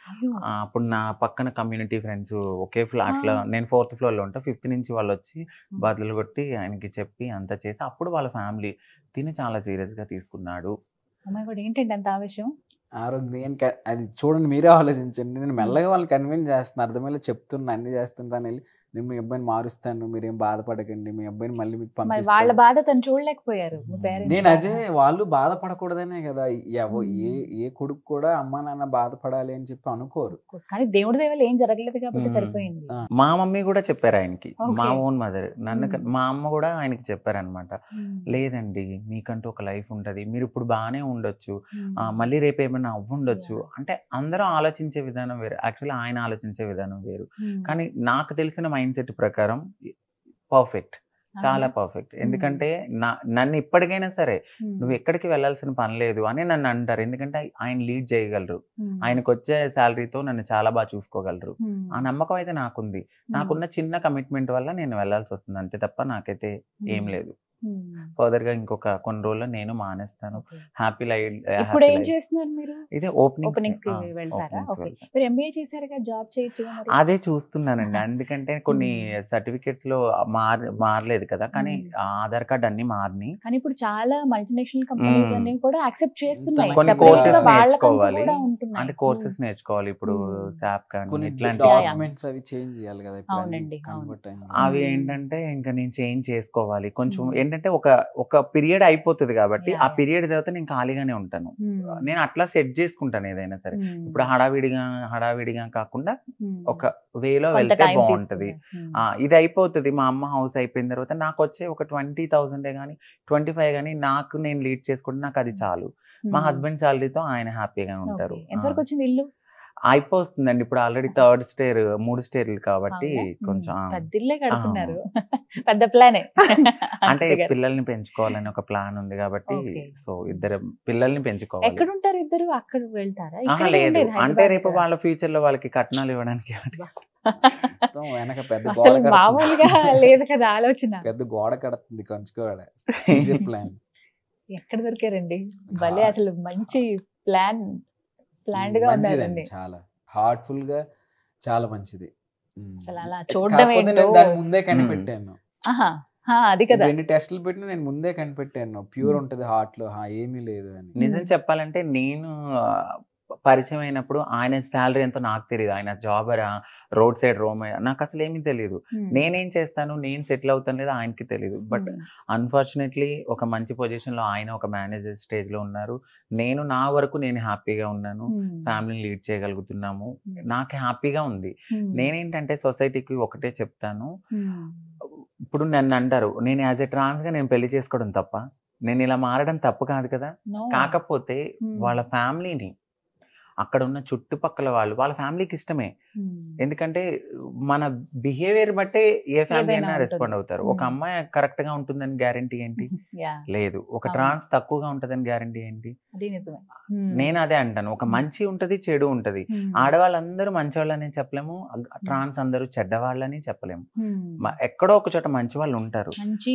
అప్పుడు నా పక్కన కమ్యూనిటీ ఫ్రెండ్స్ ఒకే ఫ్లాట్లో, నేను 4th ఫ్లోర్లో ఉంటా, 5th నుంచి వాళ్ళు వచ్చి బదులు కొట్టి ఆయనకి చెప్పి అంతా చేసి అప్పుడు వాళ్ళ ఫ్యామిలీ తిని చాలా సీరియస్గా తీసుకున్నాడు. ఏంటండి అంత ఆవేశం? ఆ రోజు నేను అది చూడండి, మీరే ఆలోచించండి. నేను మెల్లగా వాళ్ళని కన్విన్స్ చేస్తున్నా, అర్థమయ్యేలా చెప్తున్నా, అన్ని చేస్తుంటాను. వెళ్ళి నేను మీ అబ్బాయిని మారుస్తాను, మీరేం బాధపడకండి, మీ అబ్బాయిని మళ్ళీ మీకు వాళ్ళ పంపిస్తాను. బాధ తను చూడలేకపోయారు. నేను అదే, వాళ్ళు బాధపడకూడదనే కదా, ఏ కొడుకు కూడా అమ్మా నాన్న బాధపడాలి అని చెప్పి అనుకోరు. కానీ దేవుడి దేవలు ఏం జరగలేదు కాబట్టి సరిపోయింది. మా మమ్మీ కూడా చెప్పారు ఆయనకి, మా ఓన్ మదర్ మా అమ్మ కూడా ఆయనకి చెప్పారనమాట. లేదండి, మీకంటూ ఒక లైఫ్ ఉంటది, మీరు ఇప్పుడు బాగానే ఉండొచ్చు, మళ్ళీ రేపు ఏమైనా అవ్వుండొచ్చు. అంటే అందరూ ఆలోచించే విధానం వేరు, యాక్చువల్లీ ఆయన ఆలోచించే విధానం వేరు. కానీ నాకు తెలిసిన మైండ్ సెట్ ప్రకారం పర్ఫెక్ట్, చాలా పర్ఫెక్ట్. ఎందుకంటే నన్ను ఇప్పటికైనా సరే నువ్వు ఎక్కడికి వెళ్ళాల్సిన పని లేదు అని నన్ను అంటారు. ఎందుకంటే ఆయన లీడ్ చేయగలరు, ఆయనకు వచ్చే శాలరీతో నన్ను చాలా బాగా చూసుకోగలరు. ఆ నమ్మకం అయితే నాకుంది. నాకున్న చిన్న కమిట్మెంట్ వల్ల నేను వెళ్ళాల్సి వస్తుంది అంతే తప్ప నాకైతే ఏం లేదు. ఫర్దర్ గా ఇంకొక కొన్ని రోజుల్లో నేను మానేస్తాను. Happy life. ఇప్పుడు ఏం చేస్తున్నారు మీరు? ఇదే ఓపెనింగ్స్ కి వెళ్తారా? ఓకే, మీరు ఎంబీఏ చేశారుగా, జాబ్ చేయొచ్చు కదా మరి? అదే చూస్తున్నానండి. ఎందుకంటే కొన్ని సర్టిఫికేట్స్ లో మారలేదు కదా, కానీ ఆధార్ కార్డ్ అన్ని మారినాయి. కానీ ఇప్పుడు చాలా మల్టీనేషనల్ కంపెనీస్ అన్ని కూడా యాక్సెప్ట్ చేస్తున్నాయి. కొన్ని కోర్సెస్ నేర్చుకోవాలి, అంటే కోర్సెస్ నేర్చుకోవాలి. ఇప్పుడు సాప్ కానీ ఇట్లాంటి డాక్యుమెంట్స్ అవి చేంజ్ చేయాలి కదా. అవునండి, అవి ఏంటంటే ఇంకా నేను చేంజ్ చేసుకోవాలి. కొంచెం ఏంటంటే ఒక పీరియడ్ అయిపోతుంది కాబట్టి ఆ పీరియడ్ తర్వాత నేను ఖాళీగానే ఉంటాను. నేను అట్లా సెట్ చేసుకుంటాను ఏదైనా సరే. ఇప్పుడు హడావిడిగా కాకుండా ఒక వేలో వెళ్తే బాగుంటది. ఇది అయిపోతుంది, మా అమ్మ హౌస్ అయిపోయిన తర్వాత నాకు వచ్చే ఒక 20,000 కానీ 25 కానీ నాకు నేను లీడ్ చేసుకుంటే నాకు అది చాలు. మా హస్బెండ్ శాలరీతో ఆయన హ్యాపీగా ఉంటారు. ఎంతవరకు వచ్చింది ఇల్లు? అయిపోతుందండి, ఇప్పుడు ఆల్రెడీ 3rd స్టేర్, 3 స్టేర్లు కాబట్టి కొంచెం పెద్ద కడుతున్నారు. పెద్ద ప్లానే. అంటే పిల్లల్ని పెంచుకోవాలని ఒక ప్లాన్ ఉంది కాబట్టి, సో ఇద్దరు పిల్లల్ని పెంచుకోవాలి. ఎక్కడ ఉంటారు ఇద్దరు? అక్కడ వెళ్తారా? లేదు, అంటే రేపు వాళ్ళ ఫ్యూచర్ లో వాళ్ళకి కట్నాలు ఇవ్వడానికి వెనక పెద్ద గోడ మామూలుగా లేదు కదా ఆలోచన. పెద్ద గోడ కడుతుంది కంచుకోవడ ప్లాన్. ఎక్కడ దొరికారండి? భలే, అసలు మంచి ప్లాన్డ్ గా ఉన్నారండి. చాలా హార్ట్ఫుల్ గా, చాలా మంచిది. అసలు అలా చూడడం దాని ముందే కనిపెట్టాను. అది కదా, ఎన్ని టెస్టులు పెట్టినా నేను ముందే కనిపెట్టాను, ప్యూర్ ఉంటది హార్ట్ లో, ఏమీ లేదు అని. నిజం చెప్పాలంటే నేను పరిచయం అయినప్పుడు ఆయన శాలరీ ఎంతో నాకు తెలియదు. ఆయన జాబరా, రోడ్ సైడ్ రోమయ్య, నాకు అసలు ఏమీ తెలియదు. నేనేం చేస్తాను, నేను సెటిల్ అవుతాను లేదా ఆయనకి తెలియదు. బట్ అన్ఫార్చునేట్లీ ఒక మంచి పొజిషన్ లో ఆయన ఒక మేనేజర్ స్టేజ్ లో ఉన్నారు. నేను నా వరకు నేను హ్యాపీగా ఉన్నాను, ఫ్యామిలీని లీడ్ చేయగలుగుతున్నాము, నాకు హ్యాపీగా ఉంది. నేనేంటంటే సొసైటీకి ఒకటే చెప్తాను, ఇప్పుడు నన్ను అంటారు నేను యాజ్ ఎ ట్రాన్స్ గా నేను పెళ్లి చేసుకోవడం తప్ప, నేను ఇలా మారడం తప్పు కాదు కదా. కాకపోతే వాళ్ళ ఫ్యామిలీని, అక్కడ ఉన్న చుట్టుపక్కల వాళ్ళ ఫ్యామిలీకి ఇష్టమే. ఎందుకంటే మన బిహేవియర్ బట్టే ఏ ఫ్యామిలీ అయినా రెస్పాండ్ అవుతారు. ఒక అమ్మాయి కరెక్ట్ గా ఉంటుందని గ్యారంటీ ఏంటి? లేదు. ఒక ట్రాన్స్ తక్కువగా ఉంటదని గ్యారంటీ ఏంటి? నేను అదే అంటాను, ఒక మంచి ఉంటది, చెడు ఉంటది. ఆడవాళ్ళందరూ మంచివాళ్ళని చెప్పలేము, ట్రాన్స్ అందరూ చెడ్డవాళ్ళని చెప్పలేము. ఎక్కడో ఒక చోట మంచి వాళ్ళు ఉంటారు.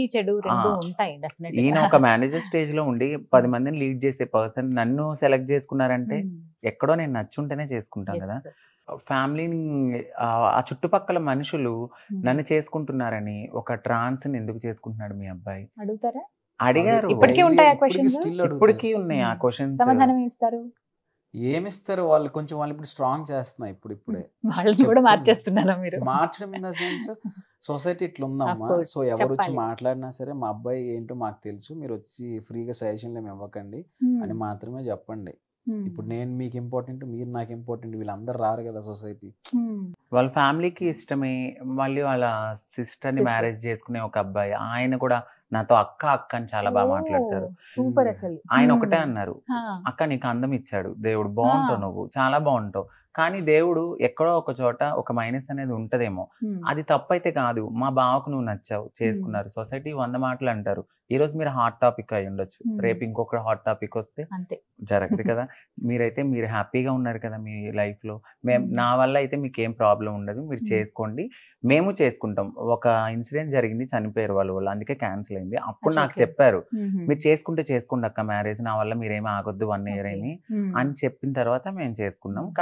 ఈయన ఒక మేనేజర్ స్టేజ్ లో ఉండి 10 మందిని లీడ్ చేసే పర్సన్ నన్ను సెలెక్ట్ చేసుకున్నారంటే ఎక్కడో నేను నచ్చుంటేనే చేసుకుంటాను కదా. ఫ్యామిలీని, ఆ చుట్టుపక్కల మనుషులు నన్ను చేసుకుంటున్నారని ఒక ట్రాన్స్ ని ఎందుకు చేసుకుంటున్నాడు మీ అబ్బాయి అడిగారు. ఇప్పటికీ ఉన్నాయి ఆ క్వశ్చన్స్. సమాధానం ఇస్తారు, ఏమిస్తారు వాళ్ళు? కొంచెం వాళ్ళు ఇప్పుడు స్ట్రాంగ్ చేస్తున్నా, ఇప్పుడే వాళ్ళని కూడా మార్చేస్తున్నారా మీరు? మార్చడం ఇన్ ద సెన్స్, సొసైటీ ఇట్లా ఉందమ్మా, సో ఎవరు వచ్చి మాట్లాడినా సరే మా అబ్బాయి ఏంటో మాకు తెలుసు, మీరు వచ్చి ఫ్రీగా సజెషన్లు ఏమి ఇవ్వకండి అని మాత్రమే చెప్పండి. ఇప్పుడు నేను మీకు ఇంపార్టెంట్, మీరు నాకు ఇంపార్టెంట్, వీళ్ళందరూ రారు కదా సొసైటీ. వాళ్ళ ఫ్యామిలీకి ఇష్టమే. మళ్ళీ వాళ్ళ సిస్టర్ ని మ్యారేజ్ చేసుకునే ఒక అబ్బాయి, ఆయన కూడా నాతో అక్క అని చాలా బాగా మాట్లాడతారు. ఆయన ఒకటే అన్నారు, అక్క నీకు అందం ఇచ్చాడు దేవుడు, బాగుంటావు, నువ్వు చాలా బాగుంటావు, కానీ దేవుడు ఎక్కడో ఒక చోట ఒక మైనస్ అనేది ఉంటదేమో, అది తప్పైతే కాదు, మా బావకు నువ్వు నచ్చావు, చేసుకున్నారు. సొసైటీ 100 మాటలు అంటారు. ఈ రోజు మీరు హాట్ టాపిక్ అయి ఉండొచ్చు, రేపు ఇంకొక హాట్ టాపిక్ వస్తే జరగదు కదా. మీరు హ్యాపీగా ఉన్నారు కదా మీ లైఫ్ లో, నా వల్ల అయితే మీకు ఏం ప్రాబ్లం ఉండదు, మీరు చేసుకోండి, మేము చేసుకుంటాం. ఒక ఇన్సిడెంట్ జరిగింది, చనిపోయారు వాళ్ళు, అందుకే క్యాన్సిల్ అయింది. అప్పుడు నాకు చెప్పారు, మీరు చేసుకోండి అక్క మ్యారేజ్, నా వల్ల మీరేమీ ఆగొద్దు 1 year అని చెప్పిన తర్వాత మేము చేసుకున్నాం. కాకపోతే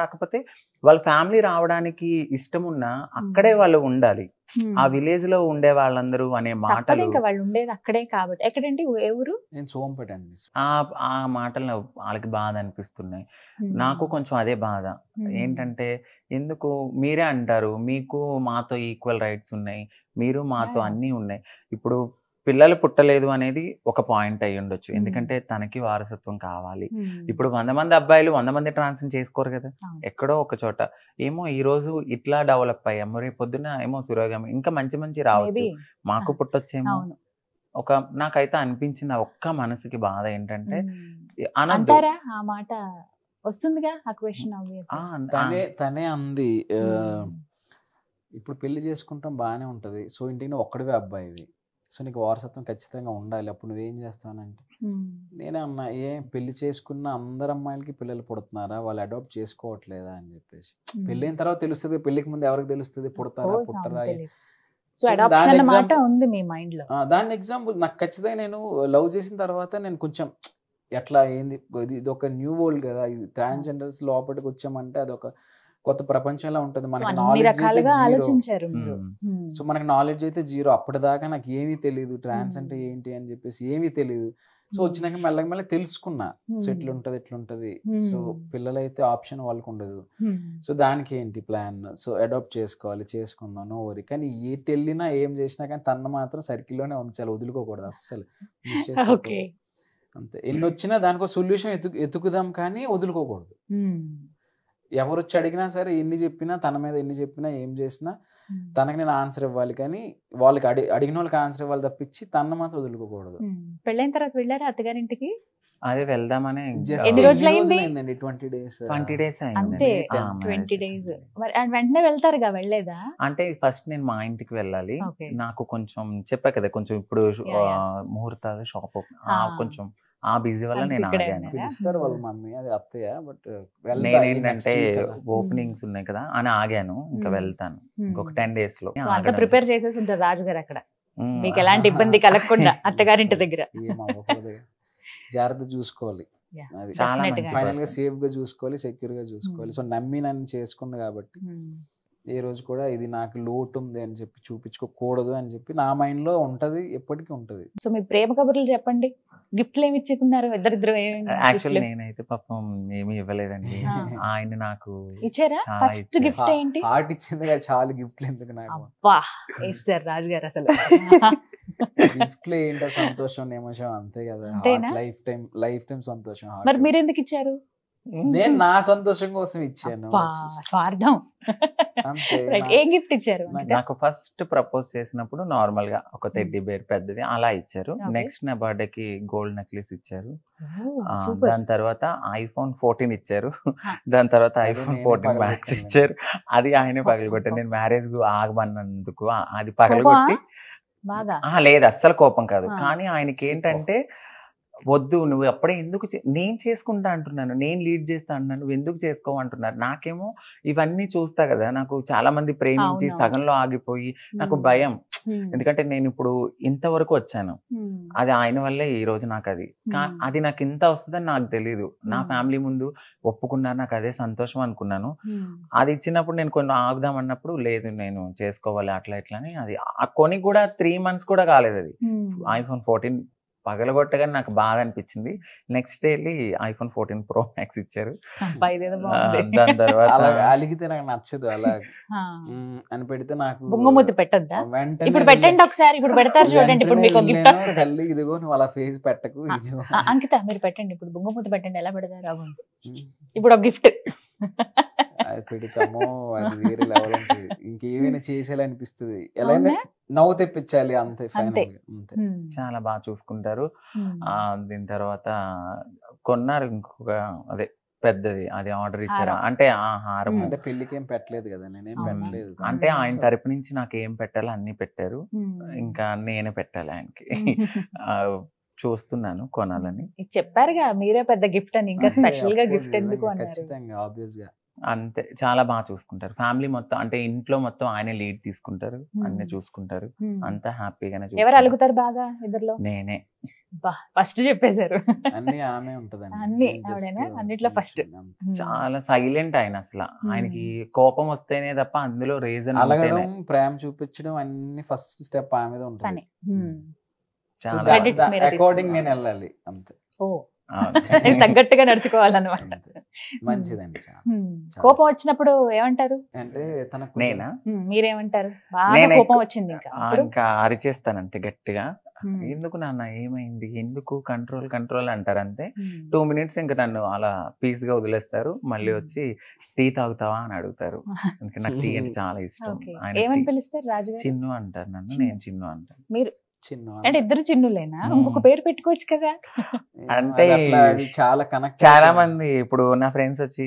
వాళ్ళ ఫ్యామిలీ రావడానికి ఇష్టం ఉన్నా అక్కడే వాళ్ళు ఉండాలి. ఆ విలేజ్ లో ఉండే వాళ్ళందరూ అనే మాటలు, ఇంకా వాళ్ళు ఉండేది అక్కడే కాబట్టి. ఎక్కడండి ఏ ఊరు? నేను సోంపేట అండి. ఆ మాటలు వాళ్ళకి బాధ అనిపిస్తున్నాయి. నాకు కొంచెం అదే బాధ. ఏంటంటే ఎందుకు మీరే అంటారు మీకు మాతో ఈక్వల్ రైట్స్ ఉన్నాయి, మీరు మాతో అన్నీ ఉన్నాయి. ఇప్పుడు పిల్లలు పుట్టలేదు అనేది ఒక పాయింట్ అయి ఉండొచ్చు, ఎందుకంటే తనకి వారసత్వం కావాలి. ఇప్పుడు 100 మంది అబ్బాయిలు 100 మంది ట్రాన్స్ఫర్ చేసుకోరు కదా, ఎక్కడో ఒక చోట. ఏమో ఈ రోజు ఇట్లా డెవలప్ అయ్యాము, రేపు పొద్దున ఏమో సురోగం ఇంకా మంచి మంచి రావచ్చు, మాకు పుట్టొచ్చేమో. నాకైతే అనిపించింది ఒక్క మనసుకి బాధ ఏంటంటే అంటారా ఆ మాట వస్తుందిగా ఆ క్వశ్చన్. తనే అంది ఇప్పుడు పెళ్లి చేసుకుంటాం బాగానే ఉంటది, సో ఇంటికి ఒక్కడివే అబ్బాయివి, సో నీకు వారసత్వం ఖచ్చితంగా ఉండాలి, అప్పుడు నువ్వేం చేస్తానంటే నేనే అన్నా పెళ్లి చేసుకున్న అందరు అమ్మాయిలకి పిల్లలు పుడుతున్నారా, వాళ్ళు అడాప్ట్ చేసుకోవట్లేదా అని చెప్పేసి. పెళ్ళైన తర్వాత తెలుస్తుంది, పెళ్లికి ముందు ఎవరికి తెలుస్తుంది పుడతారా పుట్టరా. దాని ఎగ్జాంపుల్ నాకు ఖచ్చితంగా నేను లవ్ చేసిన తర్వాత నేను కొంచెం ఎట్లా ఏంది ఇది ఒక న్యూ వరల్డ్ కదా, ఇది ట్రాన్స్జెండర్స్ లోపలికి వచ్చామంటే అదొక కొత్త ప్రపంచంలా ఉంటుంది. మనకి నాలెడ్జ్ సో మనకి నాలెడ్జ్ అయితే జీరో. అప్పటిదాకా నాకు ఏమీ తెలియదు ట్రాన్స్ అంటే ఏంటి అని చెప్పేసి, ఏమీ తెలియదు. సో వచ్చినాక మెల్లగా మెల్లగా తెలుసుకున్నా, సో ఎట్లుంటది. సో పిల్లలైతే ఆప్షన్ వాళ్ళకు ఉండదు, సో దానికి ఏంటి ప్లాన్, సో అడాప్ట్ చేసుకోవాలి, చేసుకుందాం, నో వరీ. కానీ ఎటు వెళ్ళినా ఏం చేసినా కానీ తన మాత్రం సర్కిల్లోనే ఉంచాలి, వదులుకోకూడదు అస్సలు. అంతే, ఎన్ని వచ్చినా దానికో సొల్యూషన్ ఎతుకుదాం కానీ వదులుకోకూడదు. ఎవరు వచ్చి అడిగినా సరే, ఎన్ని చెప్పినా తన మీద ఎన్ని చెప్పినా ఏం చేసినా తనకి నేను ఆన్సర్ ఇవ్వాలి, కానీ వాళ్ళకి అడిగిన వాళ్ళకి ఆన్సర్ ఇవ్వాలి తప్పించి తన మాత్రం వదులుకోకూడదు. పెళ్ళైన తర్వాత వెళ్ళారా అత్తగారింటికి? అదే వెళ్దామని 20 days అంతే, 20 days. వెంటనే వెళ్తారుగా, వెళ్ళలేదా? అంటే ఫస్ట్ నేను మా ఇంటికి వెళ్ళాలి, నాకు కొంచెం చెప్పా కదా కొంచెం ఇప్పుడు ముహూర్తాలు షాప్ కొంచెం ఆ బిజీ వల్ల నేను పిలుస్తారు వాళ్ళ మమ్మీ, అది అత్తయ్య. బట్ నేనేంటంటే ఓపెనింగ్స్ ఉన్నాయి కదా అని ఆగాను, ఇంకా వెళ్తాను ఇంకొక 10 days లో. ప్రిపేర్ చేసేసి ఉంటారు రాజుగారు అక్కడ, మీకు ఎలాంటి ఇబ్బంది కలగకుండా అత్తగారింటి దగ్గర. జాగ్రత్త చూసుకోవాలి, చాలా ఫైనల్ గా సేఫ్ గా చూసుకోవాలి, సెక్యూర్ గా చూసుకోవాలి. సో నమ్మి నన్ను చేసుకుంది కాబట్టి ఏ రోజు కూడా ఇది నాకు లోటు ఉంది అని చెప్పి చూపించుకోకూడదు అని చెప్పి నా మైండ్ లో ఉంటది, ఎప్పటికీ ఉంటది. సో మీ ప్రేమ కబుర్లు చెప్పండి, గిఫ్ట్లు ఏమి ఇచ్చుకున్నారు ఇద్దరిద్దరు? యాక్చువల్లీ నేనైతే పాపం ఏమీ ఇవ్వలేదండి, ఆయన నాకు ఇచ్చారా? ఫస్ట్ గిఫ్ట్ ఏంటి? హార్ట్ ఇచ్చింది కదా, చాలా గిఫ్ట్లు ఎందుకు నాకు. వేస్తారు రాజుగారు అసలు. గిఫ్ట్లు ఏంటో సంతోషం, ఎమోషన్ అంతే కదా, లైఫ్ టైం సంతోషం. మరి మీరు ఎందుకు ఇచ్చారు? నేను నా సంతోషం కోసం ఇచ్చాను, స్వార్థం. ఏం గిఫ్ట్ ఇచ్చారు? నాకు ఫస్ట్ ప్రపోజ్ చేసినప్పుడు నార్మల్ గా ఒక టెడ్డీ బేర్ పెద్దది అలా ఇచ్చారు. నెక్స్ట్ నా బర్త్డే కి గోల్డ్ నెక్లెస్ ఇచ్చారు. దాని తర్వాత iPhone 14 ఇచ్చారు. దాని తర్వాత iPhone 14 Max ఇచ్చారు. అది ఆయనే పగలగొట్టారు. నేను మ్యారేజ్ ఆగమన్నందుకు అది పగలగొట్టి, లేదు అస్సలు కోపం కాదు, కానీ ఆయనకి ఏంటంటే వద్దు నువ్వు అప్పుడే ఎందుకు నేను చేసుకుంటా అంటున్నాను, నేను లీడ్ చేస్తా అంటున్నాను, నువ్వు ఎందుకు చేసుకోమంటున్నారు. నాకేమో ఇవన్నీ చూస్తా కదా, నాకు చాలా మంది ప్రేమించి సగంలో ఆగిపోయి నాకు భయం, ఎందుకంటే నేను ఇప్పుడు ఇంతవరకు వచ్చాను, అది ఆయన వల్లే ఈ రోజు నాకు అది నాకు ఇంత వస్తుందని నాకు తెలియదు. నా ఫ్యామిలీ ముందు ఒప్పుకున్నారు, నాకు అదే సంతోషం అనుకున్నాను. అది ఇచ్చినప్పుడు నేను కొన్ని ఆగుదాం అన్నప్పుడు లేదు నేను చేసుకోవాలి అట్లా ఇట్లా అని, అది ఆ కొని కూడా 3 months కూడా కాలేదు. అది iPhone 14 పగలగొట్టగానే నాకు బాధ అనిపించింది. నెక్స్ట్ డే వెళ్ళి iPhone 14 Pro Max ఇచ్చారు. దాని తర్వాత అలిగితే నాకు నచ్చదు, అలా అని పెడితే నాకు బొంగమూతి పెట్టొద్దా? ఇప్పుడు పెట్టండి ఒకసారి, ఇప్పుడు పెడతారు చూడండి, ఇప్పుడు మీకు గిఫ్ట్ వస్తుంది. తల్లి ఇదిగో నువ్వు అలా ఫేస్ పెట్టకు, ఇదిగో అంకిత మీరు పెట్టండి, ఇప్పుడు బొంగమూతి పెట్టండి, ఎలా పెడతారు? ఇప్పుడు ఒక గిఫ్ట్ అది పెడతామో అది వేరే లెవెల్ ఉంటుంది, ఇంకేమైనా చేసేలా అనిపిస్తుంది, ఎలా నవ్వు తెప్పించాలి అంతే. ఫైనల్ అంతే, చాలా బాగా చూసుకుంటారు. దీని తర్వాత కొన్నారు ఇంకొక అదే పెద్దది, అది ఆర్డర్ ఇచ్చారా అంటే ఆ హారం. అంటే పెళ్లికి ఏం పెట్టలేదు కదా, నేనేం పెట్టలేదు. అంటే ఆయన తరపు నుంచి నాకు ఏం పెట్టాలో అన్ని పెట్టారు, ఇంకా నేనే పెట్టాలి ఆయనకి. చూస్తున్నాను కొనాలని. చెప్పారుగా మీరే పెద్ద గిఫ్ట్ అని, ఇంకా స్పెషల్ గా గిఫ్ట్ ఎందుకు అన్నారు? ఖచ్చితంగా ఆబ్వియస్ గా అంతే, చాలా బాగా చూసుకుంటారు. ఫ్యామిలీ మొత్తం అంటే ఇంట్లో మొత్తం ఆయన లీడ్ తీసుకుంటారు, అన్ని చూసుకుంటారు, అంతా హ్యాపీగానే. ఎవరు అలుగుతారు బాగా ఇద్దరులో? నేనే. ఫస్ట్ చెప్పేశారు. అన్ని ఆమె ఉంటదండి. అన్ని నేను just ఆవిడేనా? అన్నిట్లో first. అంతే. చాలా సైలెంట్ ఆయన అసలు. ఆయనకి కోపం వస్తేనే తప్ప అందులో రీజన్ అలగడం, ప్రేమ చూపించడం అన్ని ఫస్ట్ స్టెప్ ఆమె మీద ఉంటుంది. పని. చాలా Credits మీరే అకార్డింగ్ తీసుకున్నారు. నేను వెళ్ళాలి అంతే. ఓ అవును. తగ్గట్టుగా నడుచుకోవాలన్నమాట. అంతే. మంచిదండి చాలా. కోపం వచ్చినప్పుడు ఏమంటారు? అంటే తనకు నేనా మీరేమంటారు? బాగా నేను కోపం వచ్చింది ఇంకా అప్పుడు? ఇంకా అరిచేస్తానంతే గట్టిగా. Hmm. ఎందుకు నాన్న ఏమైంది, ఎందుకు కంట్రోల్ కంట్రోల్ అంటారు అంతే. Hmm. 2 minutes ఇంకా నన్ను అలా పీస్ గా వదిలేస్తారు. మళ్ళీ Hmm. వచ్చి టీ తాగుతావా అని అడుగుతారు. ఇంకా నాకు టీ అంటే చాలా ఇష్టం. Okay. ఆయన ఏమని టీ- పిలుస్తారు రాజుగారు? చిన్ను అంటారు నన్ను, చిన్ను. నేను చిన్ను అంటాను. మీరు చిన్న అంటే ఇద్దరు చిన్నులేనా? Hmm. ఇంకొక పేరు పెట్టుకోవచ్చు కదా. అంటే అది చాలా కనెక్ట్. చాలా మంది ఇప్పుడు నా ఫ్రెండ్స్ వచ్చి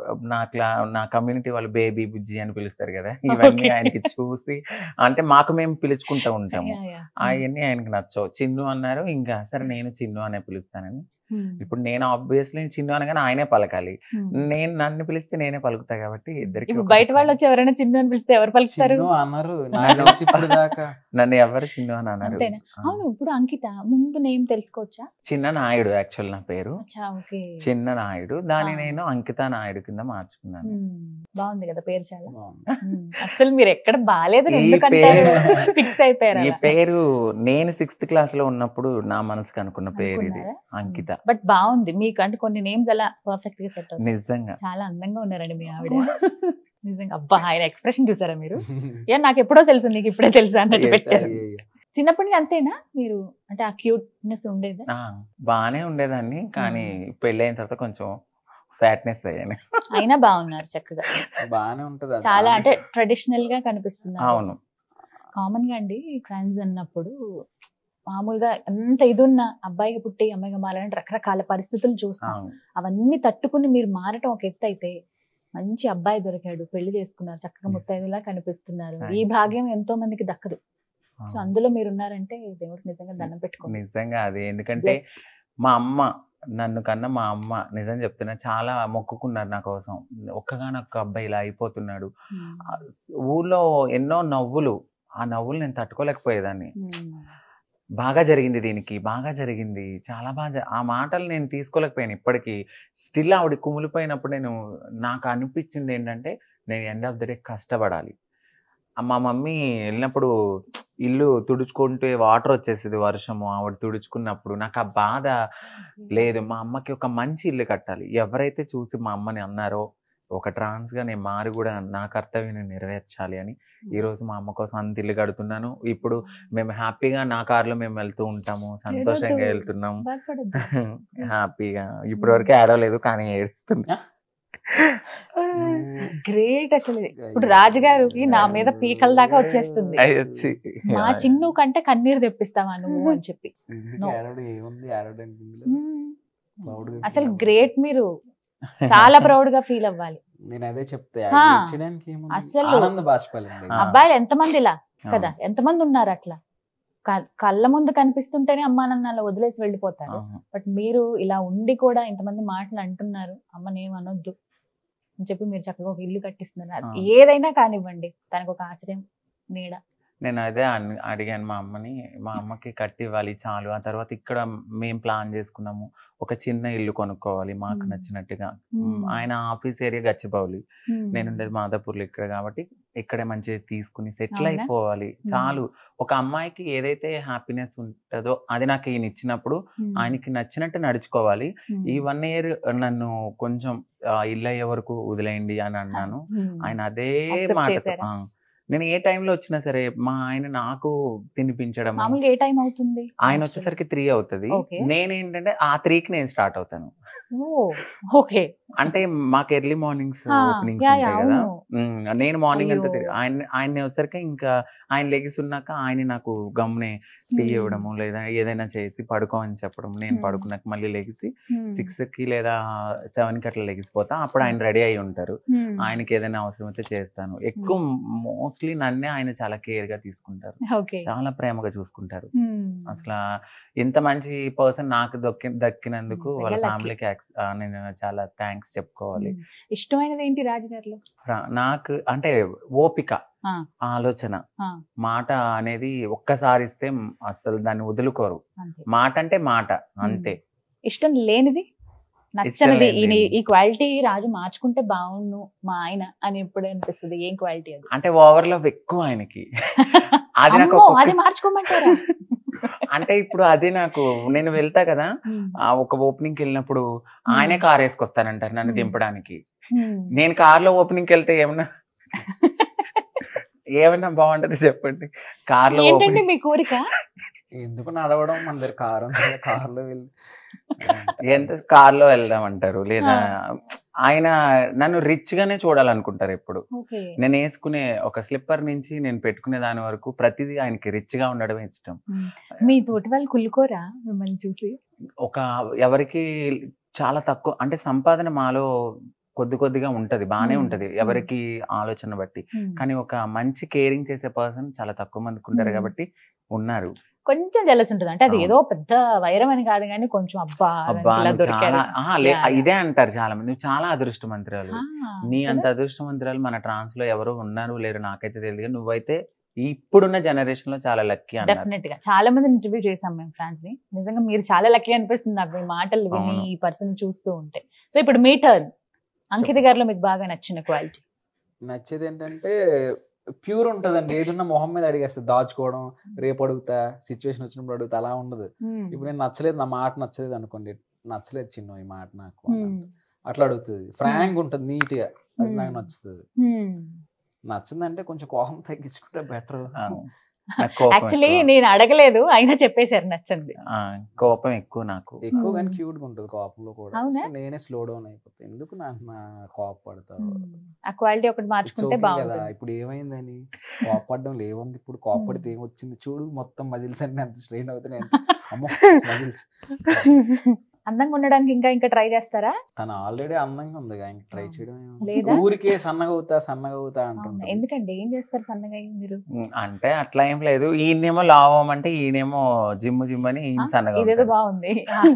నా కమ్యూనిటీ వాళ్ళు బేబీ బుజ్జి అని పిలుస్తారు కదా, ఇవన్నీ Okay. ఆయనకి చూసి అంటే మాకు మేము పిలుచుకుంటూ ఉంటాము. Yeah, yeah. అవన్నీ ఆయనకి నచ్చవు. చిన్ను అన్నారు, ఇంకా సరే నేను చిన్ను అనే పిలుస్తానని. Hmm. ఇప్పుడు నేను ఆబ్వియస్లీ చిన్ను అనగానే ఆయనే పలకాలి, Hmm. నేను నన్ను పిలిస్తే నేనే పలుకుతా కాబట్టి ఇద్దరికి ఇప్పుడు బయట వాళ్ళు వచ్చి ఎవరైనా చిన్ను అని పిలిస్తే ఎవరు పలుకుతారు? చిన్ను అన్నారు నాకు తెలిసి ఇప్పుడు దాకా. నన్ను ఎవరు చిన్ను అని అన్నారు. అంతేనా? అవును. ఇప్పుడు అంకిత ముందు నేమ్ తెలుసుకోవచ్చా? చిన్న నాయుడు యాక్చువల్ నా పేరు, అచ్చా, ఓకే. చిన్న నాయుడు. దాన్ని ఆ. నేను అంకిత నాయుడు కింద మార్చుకున్నాను. బాగుంది కదా పేరు చాలా. బాగుంది. అసలు మీరు ఎక్కడ బాగాలేదని ఈ ఎందుకంటారు? పేరు- ఫిక్స్ అయిపోయారు ఈ పేరు నేను 6th క్లాస్ లో ఉన్నప్పుడు నా మనసుకు అనుకున్న పేరు ఇది, అనుకున్నారా? అంకిత. బట్ బాగుంది మీకు, అంటే కొన్ని నేమ్స్ అలా పర్ఫెక్ట్ గా సెట్ అవుతాయి. నిజంగా చాలా అందంగా ఉన్నారండి మీ ఆవిడ. నిజంగా అబ్బా, ఆయన ఎక్స్ప్రెషన్ చూసారా మీరు? ఏ నాకు ఎప్పుడో తెలుసు నీకు ఇప్పుడే తెలుసు అన్నట్టు పెట్టారు. అయ్యయ్యో. చిన్నప్పటి నుంచి అంతేనా మీరు? అంటే ఆ క్యూట్నెస్ ఉండేదా? ఆ, బానే ఉండేదాన్ని, కానీ పెళ్ళైన తర్వాత కొంచెం ఫ్యాట్నెస్ అయ్యాను. అయినా బాగున్నారు చక్కగా, బాగానే ఉంటది అది. చాలా అంటే ట్రెడిషనల్ గా కనిపిస్తున్నారు. అవును. కామన్ గా అండి ట్రాన్స్ అన్నప్పుడు మామూలుగా ఎంత ఇది ఉన్న అబ్బాయికి పుట్టి అమ్మాయిగా మారాలంటే రకరకాల పరిస్థితులు చూస్తాం. అవును. అవన్నీ తట్టుకుని మీరు మారటం ఒక ఎత్తు అయితే, మంచి అబ్బాయి దొరికాడు, పెళ్లి చేసుకున్నారు, చక్కగా Yes. ముత్తైదులా కనిపిస్తున్నారు. Thank ఈ you. భాగ్యం ఎంతో మందికి దక్కదు. సో అవును. అందులో మీరు ఉన్నారంటే దేవుడికి నిజంగా దండం పెట్టుకోండి. నిజంగా అది ఎందుకంటే Blessed. మా అమ్మ నన్ను కన్నా మా అమ్మ నిజం చెప్తున్నా చాలా మొక్కుకున్నారు నా కోసం. ఒక్కగానొక్క అబ్బాయి ఇలా అయిపోతున్నాడు. Hmm. ఆ, ఊర్లో ఎన్నో నవ్వులు, ఆ నవ్వులు నేను తట్టుకోలేకపోయేదాన్ని. Hmm. బాగా జరిగింది దీనికి, బాగా జరిగింది, చాలా బాగా ఆ మాటలు నేను తీసుకోలేకపోయాను ఇప్పటికీ. స్టిల్ ఆవిడ కుమిలిపోయినప్పుడు నాకు అనిపించింది ఏంటంటే నేను ఎండ్ ఆఫ్ ద డే కష్టపడాలి. మా మమ్మీ వెళ్ళినప్పుడు ఇల్లు తుడుచుకుంటే వాటర్ వచ్చేసేది, వర్షము, ఆవిడ తుడుచుకున్నప్పుడు నాకు ఆ బాధ లేదు. మా అమ్మకి ఒక మంచి ఇల్లు కట్టాలి. ఎవరైతే చూసి మా అమ్మని అన్నారో ఒక ట్రాన్స్గా నేను మారి కూడా నా కర్తవ్యం నెరవేర్చాలి అని ఈరోజు మా అమ్మ కోసం అంత ఇల్లు కడుతున్నాను. ఇప్పుడు మేము హ్యాపీగా నా కార్లో మేము వెళ్తూ ఉంటాము, సంతోషంగా వెళ్తున్నాము, బాధపడొద్దు. హ్యాపీగా. ఇప్పటి వరకు ఏడవలేదు కానీ ఏడుస్తున్నా. గ్రేట్ అసలు. ఇప్పుడు రాజుగారికి నా మీద పీకల దాకా వచ్చేస్తుంది. అది వచ్చి మా చిన్ను కంటే కన్నీరు తెప్పిస్తావా నువ్వు అని చెప్పి. ఎందుకు No. ఏడవడం ఏముంది ఏడవడానికి ఇందులో? Proud గా అసలు feel గ్రేట్, మీరు చాలా ప్రౌడ్ గా ఫీల్ అవ్వాలి. నేను అదే చెప్తే హా. ఇచ్చడానికి ఏముంది? అసలు ఆనంద బాష్పాలండి. ఆ. అబ్బాయిలు ఎంతమంది ఇలా కదా, ఎంతమంది ఉన్నారు అట్లా కళ్ళ ముందు కనిపిస్తుంటేనే అమ్మా నన్ను అలా వదిలేసి వెళ్ళిపోతారు. బట్ మీరు ఇలా ఉండి కూడా ఇంతమంది మాటలు అంటున్నారు, అమ్మనేం అనొద్దు అని చెప్పి మీరు చక్కగా ఒక ఇల్లు కట్టిస్తున్నారు. ఆ. ఏదైనా కానివ్వండి, తనకు ఒక ఆశ్రయం, నీడ. నేను అదే అడిగాను మా అమ్మని, మా అమ్మకి కట్టి ఇవ్వాలి చాలు. ఆ తర్వాత ఇక్కడ మేము ప్లాన్ చేసుకున్నాము ఒక చిన్న ఇల్లు కొనుక్కోవాలి మాకు నచ్చినట్టుగా. ఆయన ఆఫీస్ ఏరియా గచ్చిబౌలి, నేను ఉండేది మాదాపూర్లో ఇక్కడ కాబట్టి ఇక్కడే మంచిగా తీసుకుని సెటిల్ అవునా? అయిపోవాలి చాలు. ఒక అమ్మాయికి ఏదైతే హ్యాపీనెస్ ఉంటుందో అది నాకు ఈయన ఇచ్చినప్పుడు ఆయనకి నచ్చినట్టు నడుచుకోవాలి. ఈ 1 year నన్ను కొంచెం ఇల్లు అయ్యే వరకు వదిలేయండి అని అన్నాను. ఆయన అదే Accept మాట. చేశారా? నేను ఏ టైంలో వచ్చినా సరే మా ఆయన నాకు తినిపించడం, మామూలుగా ఏ టైం అవుతుంది? ఆయన వచ్చేసరికి 3 అవుతుంది. Okay. నేనేంటంటే ఆ 3కి నేను స్టార్ట్ అవుతాను. ఓకే. అంటే మాకు early mornings ah, openings yeah, ఉంటాయి యా, కదా. అవును. నేను మార్నింగ్ అంతా అయ్యో. ఆయన వచ్చేసరికి ఇంకా ఆయన లెగిసి ఉన్నాక ఆయన నాకు గమ్మునే టీ ఇవ్వడము లేదా ఏదైనా చేసి పడుకో అని చెప్పడం, నేను పడుకున్నాక మళ్ళీ లెగిసి 6కి లేదా 7కి అట్లా లెగిసిపోతా. అప్పుడు ఆయన రెడీ అయి ఉంటారు. ఆయనకి ఏదైనా అవసరం అయితే చేస్తాను. ఎక్కువ మోస్ట్లీ నన్నే ఆయన చాలా కేర్ గా తీసుకుంటారు, ఓకే. చాలా ప్రేమగా చూసుకుంటారు. అసలు ఇంత మంచి పర్సన్ నాకు దక్కినందుకు వాళ్ళ నిజంగా lucky. ఫ్యామిలీకి నేను చాలా థ్యాంక్స్ చెప్పుకోవాలి. ఇష్టమైనది ఏంటి రాజుగారిలో? నాకు అంటే ఓపిక. ఆలోచన, మాట అనేది ఒక్కసారి ఇస్తే అసలు దాన్ని వదులుకోరు. అంతే. మాట అంటే మాట అంతే. ఇష్టం లేనిది, నచ్చనిది, ఈ క్వాలిటీ రాజు మార్చుకుంటే బాగుండు మా ఆయన అని ఎప్పుడు అనిపిస్తుంది? ఏం క్వాలిటీ అది? అంటే ఓవర్ లవ్ ఎక్కువ ఆయనకి. అది నాకు అది మార్చుకోమంటారా? అంటే ఇప్పుడు అది నాకు, నేను వెళ్తా కదా ఒక ఓపెనింగ్ కి వెళ్ళినప్పుడు ఆయనే కార్ వేసుకొస్తానంటారు నన్ను దింపడానికి. నేను కార్ లో ఓపెనింగ్ కి వెళ్తే ఏమన్నా బాగుంటది చెప్పండి? కార్ లో ఏంటండి మీ కోరిక? ఎందుకు నడవడం, మన దగ్గర కారు కార్లో వెళ్ళి ఎంత కార్లో వెళ్దామంటారు. లేదా ఆయన నన్ను రిచ్ గానే చూడాలనుకుంటారు ఎప్పుడు. నేను వేసుకునే ఒక స్లిప్పర్ నుంచి నేను పెట్టుకునే దాని వరకు ప్రతిదీ ఆయనకి రిచ్ గా ఉండడమే ఇష్టం. మీ తోటి వాళ్ళు కుళ్ళుకోరా మిమ్మల్ని చూసి? ఒక ఎవరికి చాలా తక్కువ, అంటే సంపాదన మాలో కొద్దిగా ఉంటది, బానే ఉంటది ఎవరికి ఆలోచన బట్టి. కానీ ఒక మంచి కేరింగ్ చేసే పర్సన్ చాలా తక్కువ మందికి ఉంటారు కాబట్టి ఉన్నారు. కొంచెం జెలస్ ఉంటుంది. అంటే అది ఏదో పెద్ద వైరం అని కాదు కానీ కొంచెం అబ్బా ఇదే అంటారు చాలా మంది, నువ్వు చాలా అదృష్టవంతురాలు, నీ అంత అదృష్టవంతురాలు మన ట్రాన్స్ లో ఎవరు ఉన్నారు లేరు నాకైతే తెలియదు, నువ్వైతే ఇప్పుడున్న జనరేషన్ లో చాలా లక్కీ అన్నారు. డెఫినెట్ గా చాలా మంది ఇంటర్వ్యూ చేసాం మేము ఫ్రాన్స్ ని. నిజంగా మీరు చాలా లక్కీ అనిపిస్తుంది నాకు ఈ మాటలు విని, ఈ పర్సన్ చూస్తూ ఉంటే. సో ఇప్పుడు మీ టర్న్. అంకిత గారిలో మీకు బాగా నచ్చిన క్వాలిటీ? నచ్చేది ఏంటంటే ప్యూర్ ఉంటదండి. ఏదున్నా మొహం మీద అడిగేస్తుంది, దాచుకోవడం, రేపు అడుగుతా, సిచ్యువేషన్ వచ్చినప్పుడు అడుగుతా, అలా ఉండదు. ఇప్పుడు నేను నచ్చలేదు, నా మాట నచ్చలేదు అనుకోండి, నచ్చలేదు చిన్న ఈ మాట నాకు అట్లా అడుగుతుంది. ఫ్రాంక్ ఉంటుంది, నీట్ గా, అది నాకు నచ్చుతుంది. నచ్చిందంటే కొంచెం కోపం తగ్గించుకుంటే బెటర్. యాక్చువల్లీ నేను అడగలేదు, అయినా చెప్పేశారు నచ్చండి. కోపం ఎక్కువ నాకు, ఎక్కువ కానీ క్యూట్ గా ఉంటుంది కోపంలో కూడా. నేనే స్లో డౌన్ అయిపోతా, ఎందుకు నా కోపపడతావు, ఆ క్వాలిటీ ఒకటి మార్చుకుంటే బాగుంటుంది కదా. ఇప్పుడు ఏమైందని కోపపడడం లేవుంది, ఇప్పుడు కోపపడితే ఏమొచ్చింది చూడు, మొత్తం మజిల్స్ అన్ని అంత స్ట్రెయిన్ అవుతున్నాయి. అమ్మో మజిల్స్. అందంగా ఉండడానికి ఇంకా ట్రై చేస్తారా? తను ఆల్రెడీ అందంగా ఉంది, ఇంకా ట్రై చేయడం ఊరికే సన్నగా అవుతా అంటుంది. ఎందుకండి ఏం చేస్తారు సన్నగా మీరు? అంటే అట్లా ఏం లేదు, ఈయనేమో లావం అంటే ఈయనేమో జిమ్ అని ఈయన సన్నగా. ఇదేదో బాగుంది.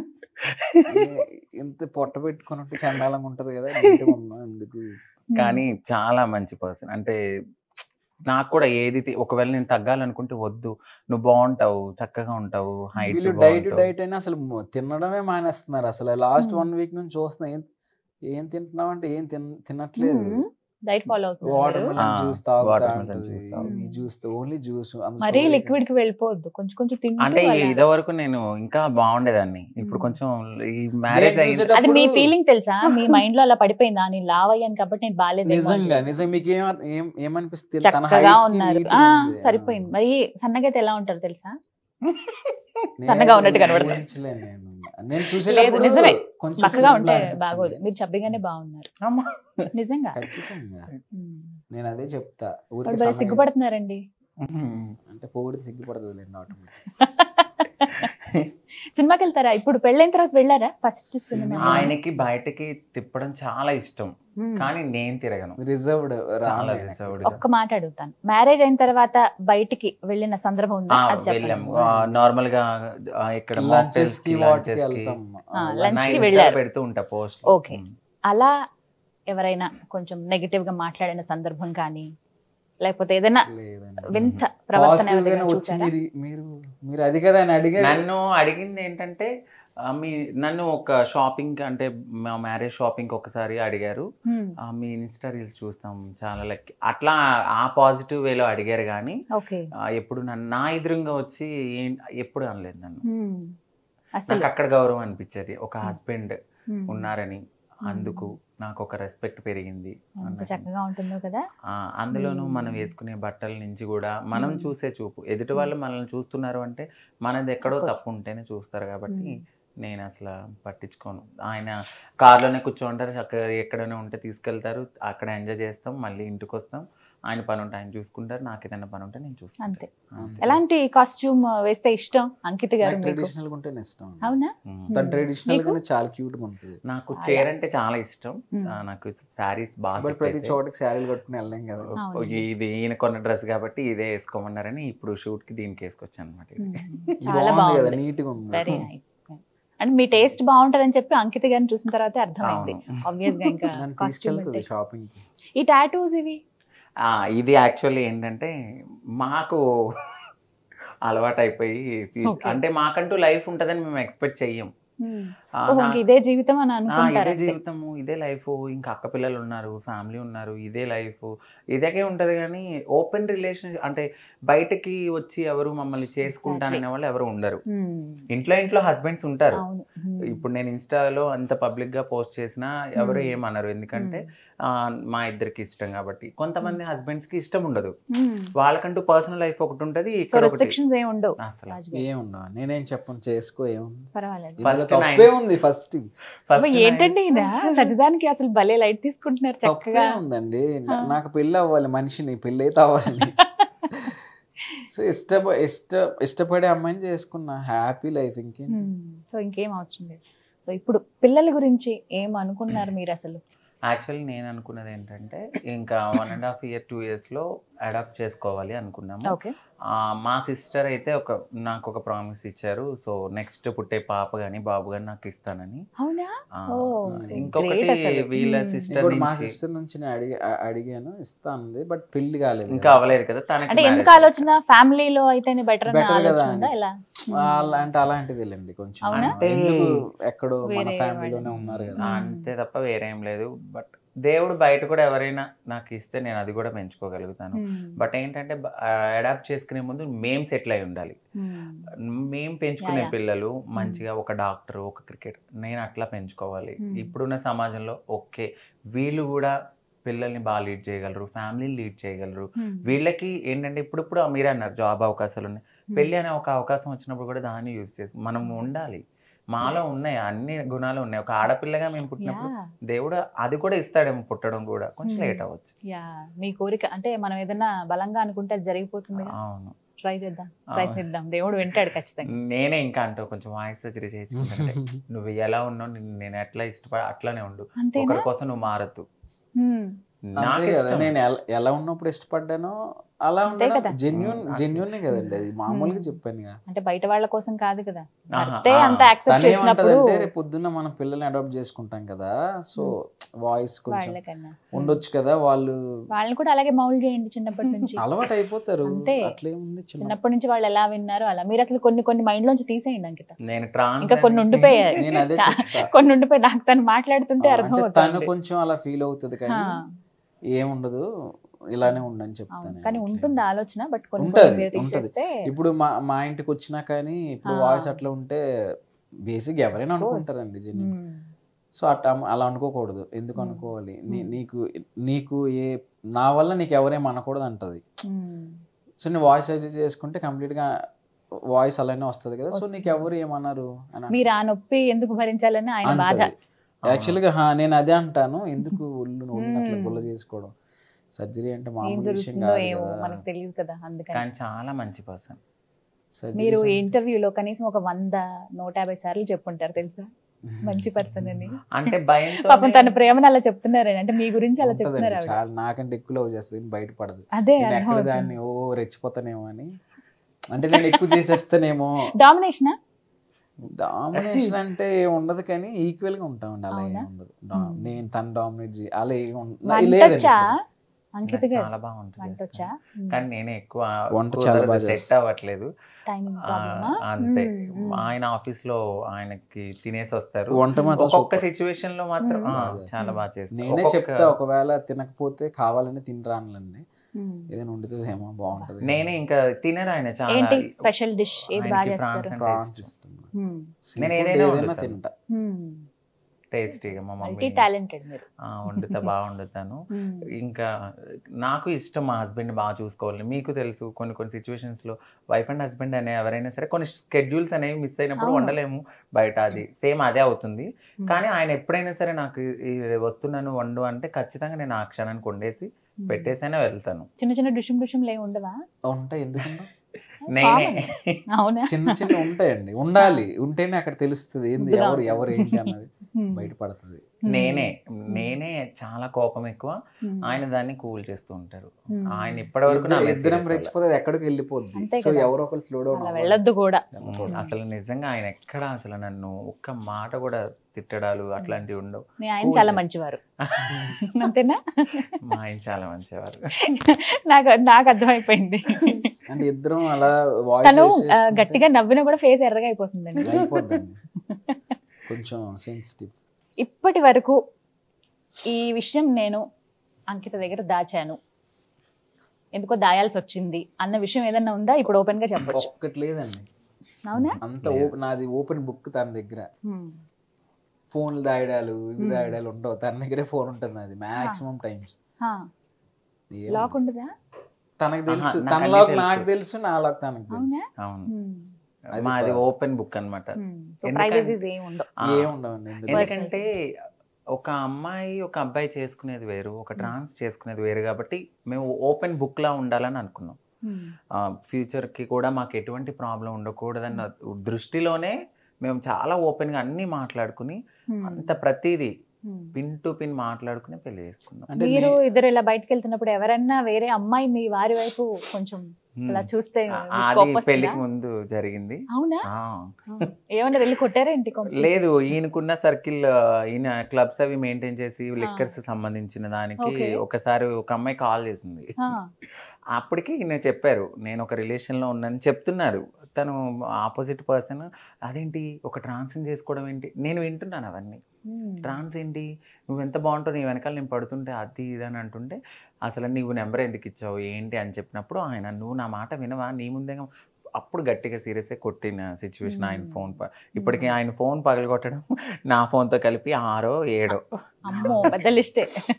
ఎంత పొట్ట పెట్టుకున్నట్టు చండాలంగా ఉంటది కదా అందుకు. కానీ చాలా మంచి పర్సన్. అంటే నాకు కూడా ఏది ఒకవేళ నేను తగ్గాలనుకుంటే వద్దు, నువ్వు బాగుంటావు, చక్కగా ఉంటావు, హైట్. డైట్ అయినా అసలు తినడమే మానేస్తున్నారు. అసలు లాస్ట్ 1 వీక్ నుంచి చూస్తున్నా, ఏం తింటున్నావు అంటే ఏం తినట్లేదు. డైట్ ఫాలో అవుతుంది. వాటర్ మిలన్ జ్యూస్ తాగుతా ఉంటది, ఈ జ్యూస్ ఓన్లీ జ్యూస్. మరీ లిక్విడ్ కి వెళ్ళిపోవద్దు, కొంచెం తింటూ. అంటే ఇదే వరకు నేను ఇంకా బాగుండేదాన్ని, ఇప్పుడు కొంచెం ఈ మ్యారేజ్ అది మీ ఫీలింగ్ తెలుసా? మీ మైండ్ లో అలా పడిపోయిందా, నేను లావ్ అయ్యాను కాబట్టి నేను బాగాలేదు? నిజంగా మీకు ఏమనిపిస్తుంది? చక్కగా ఉన్నారు, సరిపోయింది. మరి సన్నగా అయితే ఎలా ఉంటారు తెలుసా? సన్నగా ఉన్నట్టు కనబడుతుంది. నేను చూసేటప్పుడు నిజమే, చక్కగా ఉంటే బాగోదు. మీరు చబ్బిగానే బాగున్నారు నిజంగా. ఖచ్చితంగా నేను అదే చెప్తా. సిగ్గుపడుతున్నారండి అంటే పొగిడితే సిగ్గుపడుతుంది లేండి ఆటోమేటిక్. సినిమాకి వెళ్తారా? ఇప్పుడు పెళ్ళైన తర్వాత వెళ్ళారా? First cinema. ఆయనకి బయటకి తిప్పడం చాలా ఇష్టం, కానీ నేను తిరగను, రిజర్వ్డ్. ఒక్క మాట అడుగుతాను, మ్యారేజ్ అయిన తర్వాత బయటికి వెళ్ళిన సందర్భం ఉందా? వెళ్ళాము నార్మల్ గా, ఇక్కడ లంచ్ కి వెళ్ళారు, పెడుతూ ఉంటా పోస్ట్. ఓకే. అలా ఎవరైనా కొంచెం నెగటివ్ గా మాట్లాడిన సందర్భం కానీ, లేకపోతే ఏదైనా వింత ప్రవర్తన? మీరు అది కదా నన్ను అడిగింది ఏంటంటే, నన్ను ఒక షాపింగ్, అంటే మా మ్యారేజ్ షాపింగ్ ఒకసారి అడిగారు, మీ ఇన్స్టా రీల్స్ చూస్తాం చాలా లైక్ అట్లా, ఆ పాజిటివ్ వేలో అడిగారు. కానీ ఎప్పుడు నా ఎదురుగా వచ్చి ఎప్పుడు అనలేదు నన్ను. నాకు అక్కడ గౌరవం అనిపించేది, ఒక హస్బెండ్ ఉన్నారని, అందుకు నాకు ఒక రెస్పెక్ట్ పెరిగింది. చక్కగా ఉంటుందో కదా. అందులోనూ మనం వేసుకునే బట్టల నుంచి కూడా, మనం చూసే చూపు, ఎదుటి వాళ్ళు మనల్ని చూస్తున్నారు అంటే మనది ఎక్కడో తప్పు ఉంటేనే చూస్తారు. కాబట్టి నేను అసలు పట్టించుకోను. ఆయన కార్లోనే కూర్చోంటారు, చక్కగా ఎక్కడైనా ఉంటే తీసుకెళ్తారు, అక్కడ ఎంజాయ్ చేస్తాం, మళ్ళీ ఇంటికి వస్తాం. ఆయన పని ఉంటే ఆయన చూసుకుంటారు, నాకు ఏదైనా పని ఉంటే నేను చూసుకుంటాను. అంతే. ఎలాంటి కాస్ట్యూమ్ వేస్తే ఇష్టం అంకిత గారు? ట్రెడిషనల్ గా ఉంటేనే ఇష్టం. అవునా? తన ట్రెడిషనల్ గానే చాలా క్యూట్ గా ఉంటుంది. నాకు చీర అంటే చాలా ఇష్టం, నాకు సారీస్ బాగా. ప్రతి చోటకి శారీలు కట్టుకుని వెళ్ళాం కదా. ఇది ఈయన కొన్న డ్రెస్ కాబట్టి ఇదే వేసుకోమన్నారని ఇప్పుడు షూట్ కి దీనికి వేసుకొచ్చాను అనమాట. చాలా బాగుంది, నీట్ గా ఉంది. Very nice. అంటే మీ టేస్ట్ బాగుంటదని చెప్పి అంకిత గారిని చూసిన తర్వాత అర్థమైంది ఆబ్వియస్ గా. ఇంకా షాపింగ్. ఈ టాటూస్ ఇవి ఇది యాక్చువల్లీ ఏంటంటే మాకు అలవాటు అయిపోయి అంటే మాకంటూ లైఫ్ ఉంటుందని మేము ఎక్స్పెక్ట్ చెయ్యం. ఇదే జీవితం అని అనుకుంటారు. ఇదే జీవితము, ఇదే లైఫ్, ఇంకా అక్క పిల్లలు ఉన్నారు, ఫ్యామిలీ ఉన్నారు, ఇదే లైఫ్, ఇదే ఉంటది. కానీ ఓపెన్ రిలేషన్ అంటే బయటకి వచ్చి ఎవరు మమ్మల్ని చేసుకుంటాననే వాళ్ళు ఎవరు ఉండరు. ఇంట్లో హస్బెండ్స్ ఉంటారు. ఇప్పుడు నేను ఇన్స్టాలో అంత పబ్లిక్ గా పోస్ట్ చేసినా ఎవరు ఏమన్నారు, ఎందుకంటే మా ఇద్దరికి ఇష్టం కాబట్టి. కొంతమంది హస్బెండ్స్ కి ఇష్టం ఉండదు, వాళ్ళకంటూ పర్సనల్ లైఫ్ ఒకటి ఉంటది, ఇక్కడ అసలు ఏముండవు. నేనేం చెప్పను, చేసుకో, ఏముంది, పర్వాలేదు. తప్పే ఉంది. ఫస్ట్ ఏంటండి ప్రతిదానికి అసలు భలే లైట్ తీసుకుంటున్నారు. తప్పే ఉందండి, నాకు పెళ్ళి అవ్వాలి, మనిషిని పెళ్ళి అయితే అవ్వాలి. సో ఇష్టపడే అమ్మాయిని చేసుకున్నా, హ్యాపీ లైఫ్, ఇంకేంటి. సో ఇంకేం అవసరం లేదు. సో ఇప్పుడు పిల్లల గురించి ఏం అనుకున్నారు మీరు అసలు? యాక్చువల్లీ నేను అనుకున్నది ఏంటంటే ఇంకా 1.5 year 2 years లో అడాప్ట్ చేసుకోవాలి అనుకున్నాము. మా సిస్టర్ అయితే నాకు ఒక ప్రామిస్ ఇచ్చారు, సో నెక్స్ట్ పుట్టే పాప గాని బాబు గాని నాకు ఇస్తానని. ఇంకొకటి వీళ్ళ సిస్టర్ నుంచి అడిగాను, ఇస్తాను, బట్ పెళ్లి కాలేదు, ఇంకా అవ్వలేదు కదా తనకి. ఎందుకు ఆలోచన ఫ్యామిలీలో అయితే బెటర్ కదా అంటే అలాంటిది వెళ్ళండి కొంచెం, అంటే ఎక్కడో మన ఫ్యామిలీలోనే ఉన్నారు కదా, అంతే తప్ప వేరేం లేదు. బట్ దేవుడు బయట కూడా ఎవరైనా నాకు ఇస్తే నేను అది కూడా పెంచుకోగలుగుతాను. బట్ ఏంటంటే అడాప్ట్ చేసుకునే ముందు మేం సెటిల్ అయి ఉండాలి. మేం పెంచుకునే పిల్లలు మంచిగా ఒక డాక్టర్, ఒక క్రికెట్, నేను అట్లా పెంచుకోవాలి. ఇప్పుడున్న సమాజంలో ఓకే వీళ్ళు కూడా పిల్లల్ని బాగా లీడ్ చేయగలరు, ఫ్యామిలీని లీడ్ చేయగలరు. వీళ్ళకి ఏంటంటే ఇప్పుడు మీరే అన్నారు జాబ్ అవకాశాలు ఉన్నాయి, పెళ్ళి అనే ఒక అవకాశం వచ్చినప్పుడు కూడా దాన్ని యూజ్ చేసి మనం ఉండాలి. మాలో ఉన్నాయి, అన్ని గుణాలు ఉన్నాయి. ఒక ఆడపిల్లగా మేము పుట్టినప్పుడు దేవుడు అది కూడా ఇస్తాడేమో, పుట్టడం కూడా కొంచెం లేట్ అవ్వచ్చు. మీ కోరిక అంటే మనం ఏదైనా బలంగా అనుకుంటే అది జరిగిపోతుంది. అవును, ట్రై చేద్దాం, ప్రయత్నిద్దాం, దేవుడు వింటాడు ఖచ్చితంగా. నేనే ఇంకా అంటూ కొంచెం వాయిస్ సర్జరీ చేయించుకుంటే నువ్వు ఎలా ఉన్నావు, నేను ఎట్లా ఇష్టపడ అట్లానే ఉండు, ఒకరి కోసం నువ్వు మారద్దు. నేను ఎలా ఉన్నప్పుడు ఇష్టపడ్డానో అలా ఉండడం జెన్యూన్ కదండి, అది మామూలుగా చెప్పాను. అంటే బయట వాళ్ళ కోసం కాదు కదా, రేపు పొద్దున్న మనం పిల్లల్ని అడాప్ట్ చేసుకుంటాం కదా, సో వాయిస్ కొంచెం ఉండొచ్చు కదా, వాళ్ళని కూడా అలాగే మౌల్డ్ చేయండి చిన్నప్పటి నుంచి, అలవాటు అయిపోతారు. అట్లేముంది, చిన్నప్పటి నుంచి వాళ్ళు ఎలా విన్నారో అలా మీరు అసలు కొన్ని మైండ్ లోంచి తీసేయండి అంకిత. నేను ఇంకా కొన్ని ఉండిపోయాయి, నేను అదే కొన్ని ఉండిపోయి నాకు తను మాట్లాడుతుంటే అర్థం అవుతుంది. తను కొంచెం అలా ఫీల్ అవుతుంది కానీ ఏముండదు, ఇలానే ఉండని చెప్తాను. కానీ ఉంటుంది ఆలోచన, బట్ ఉంటది. ఇప్పుడు మా ఇంటికి వచ్చినా కానీ ఇప్పుడు వాయిస్ అట్లా ఉంటే బేసిక్ ఎవరైనా అనుకుంటారండి జెన్యూన్. సో అలా అనుకోకూడదు. ఎందుకు అనుకోవాలి? నీకు నా వల్ల నీకు ఎవరేం అనకూడదు అంటది. సో నీ వాయిస్ చేసుకుంటే కంప్లీట్ గా వాయిస్ అలానే వస్తుంది కదా, సో నీకు ఎవరు ఏమన్నారు మీరు ఆ నొప్పి ఎందుకు భరించాలని ఆయన బాధ. యాక్చువల్గా నేను అదే అంటాను, ఎందుకు ఒళ్ళు అట్లా గుల్ల చేసుకోవడం, సర్జరీ అంటే మామూలు విషయం కాదు, మనకు తెలియదు కదా. అందుకని చాలా మంచి పర్సన్. మీరు ఇంటర్వ్యూలో కనీసం ఒక 100-150 సార్లు చెప్పుంటారు తెలుసా మంచి పర్సన్ అని. అంటే పాపం తన ప్రేమను అలా చెప్తున్నారు, అంటే మీ గురించి అలా చెప్తున్నారు. చాలా నాకంటే ఎక్కువ లవ్ చేస్తుంది, బయటపడదు. అదే ఎక్కడ దాన్ని రెచ్చిపోతానేమో అని, అంటే నేను ఎక్కువ చేసేస్తానేమో. డామినేషన్ అంటే ఉండదు కానీ ఈక్వల్ గా ఉంటామండి, అలా ఏమి ఉండదు. నేను తను డామినేట్ అలా ఏమి చాలా బాగుంటుంది. కానీ నేను ఎక్కువ సెట్ అవ్వట్లేదు అంతే. ఆయన ఆఫీస్ లో ఆయనకి తినేసి వస్తారు, ఒక్కొక్క సిచ్యువేషన్ లో మాత్రం చాలా బాగా చేస్తారు. నేనే చెప్తా, ఒకవేళ తినకపోతే కావాలని తినరానులండి, ఏదైనా వండుతుందేమో బాగుంటది. నేనే ఇంకా తినరు ఆయన. చాలా స్పెషల్ డిష్ ఏది బాగా చేస్తారు? ప్రాన్స్ ఇష్టం. నేను ఏదైనా తింటా టేస్టీగా. మా మమ్మీ వండుతా, బాగా వండుతాను. ఇంకా నాకు ఇష్టం మా హస్బెండ్ బాగా చూసుకోవాలి. మీకు తెలుసు కొన్ని సిచ్యువేషన్స్ లో వైఫ్ అండ్ హస్బెండ్ అనే ఎవరైనా సరే కొన్ని స్కెడ్యూల్స్ అనేవి మిస్ అయినప్పుడు వండలేము బయట, అది సేమ్ అదే అవుతుంది. కానీ ఆయన ఎప్పుడైనా సరే నాకు వస్తున్నాను వండు అంటే ఖచ్చితంగా నేను ఆ క్షణానికి వండేసి పెట్టేసైనా వెళ్తాను. చిన్న చిన్న డిషుమ్ ఉండవా? ఉంటాయి, ఎందుకు నేనే చిన్న ఉంటాయండి, ఉండాలి, ఉంటేనే అక్కడ తెలుస్తుంది ఏంది ఎవరు ఏంటి అన్నది బయటపడుతుంది. నేనే చాలా కోపం ఎక్కువ, ఆయన దాన్ని కూల్ చేస్తూ ఉంటారు. ఆయన ఇప్పటివరకు నా ఇద్దరం రెచ్చిపోతే అది ఎక్కడికి వెళ్ళిపోద్ది. సో ఎవరో ఒకరు స్లో డౌన్ వెళ్ళొద్దు కూడా. అసలు నిజంగా ఆయన ఎక్కడ అసలు నన్ను ఒక్క మాట కూడా తిట్టడాలు అట్లాంటివి ఉండవు. మీ ఆయన చాలా మంచివారు అంతేనా? మా ఆయన చాలా మంచివారు. నాకు అర్థమైపోయింది. అంటే ఇద్దరం అలా తను గట్టిగా నవ్వినా కూడా ఫేస్ ఎర్రగా అయిపోతుందండి. అయిపోద్దండి, కొంచెం సెన్సిటివ్. ఇప్పటి వరకు ఈ విషయం నేను అంకిత దగ్గర దాచాను, ఎందుకో దాయాల్సి వచ్చింది అన్న విషయం ఏదన్నా ఉందా? ఇప్పుడు ఓపెన్ గా చెప్పొచ్చు. ఒక్కటి లేదండి. అవునా? అంత నాది ఓపెన్ బుక్ తన దగ్గర. ఫోన్లు దాయడాలు ఇవి దాయడాలు ఉండవు, తన దగ్గరే ఫోన్ ఉంటుంది నాది మాక్సిమం టైమ్స్. లాక్ ఉండదా? తనకు తెలుసు, తన లాక్ నాకు తెలుసు, నా లాక్ తనకు తెలుసు. అవును, మాది ఓపెన్ బుక్ అన్నమాట. ఎందుకంటే ఒక అమ్మాయి ఒక అబ్బాయి చేసుకునేది వేరు, ఒక ట్రాన్స్ చేసుకునేది వేరు, కాబట్టి మేము ఓపెన్ బుక్ లా ఉండాలని అనుకున్నాం. ఫ్యూచర్ కి కూడా మాకు ఎటువంటి ప్రాబ్లం ఉండకూడదన్న దృష్టిలోనే మేము చాలా ఓపెన్ గా అన్ని మాట్లాడుకుని అంత ప్రతిదీ పిన్ టు పిన్ మాట్లాడుకుని పెళ్లి చేసుకున్నాం. మీరు ఇద్దరు ఇలా బయటకు వెళ్తున్నప్పుడు ఎవరన్నా వేరే అమ్మాయి మీ వారి వైపు కొంచెం అలా చూస్తే పెళ్లికి ముందు జరిగింది. అవునా? ఏమన్నా వెళ్ళి కొట్టారా ఏంటి? లేదు, ఈయనకున్న సర్కిల్, ఈయన క్లబ్స్ అవి మెయింటైన్ చేసి లిక్కర్స్ సంబంధించిన దానికి ఒకసారి ఒక అమ్మాయి కాల్ చేసింది. అప్పటికి ఈయన చెప్పారు నేను ఒక రిలేషన్ లో ఉన్నాను చెప్తున్నారు. తను ఆపోజిట్ పర్సన్ అదేంటి ఒక ట్రాన్స్ని చేసుకోవడం ఏంటి, నేను వింటున్నాను అవన్నీ. ట్రాన్స్ ఏంటి, నువ్వు ఎంత బాగుంటావు, నీ వెనకాల నేను పడుతుంటే అది ఇది అని అంటుంటే అసలు నువ్వు నెంబర్ ఎందుకు ఇచ్చావు ఏంటి అని చెప్పినప్పుడు ఆయన నువ్వు నా మాట వినవా, నీ ముందే అప్పుడు గట్టిగా సీరియస్గా కొట్టిన సిచ్యువేషన్. ఆయన ఫోన్ ఇప్పటికీ ఆయన ఫోన్ పగలగొట్టడం నా ఫోన్తో కలిపి 6 7. పెద్ద లిస్టే.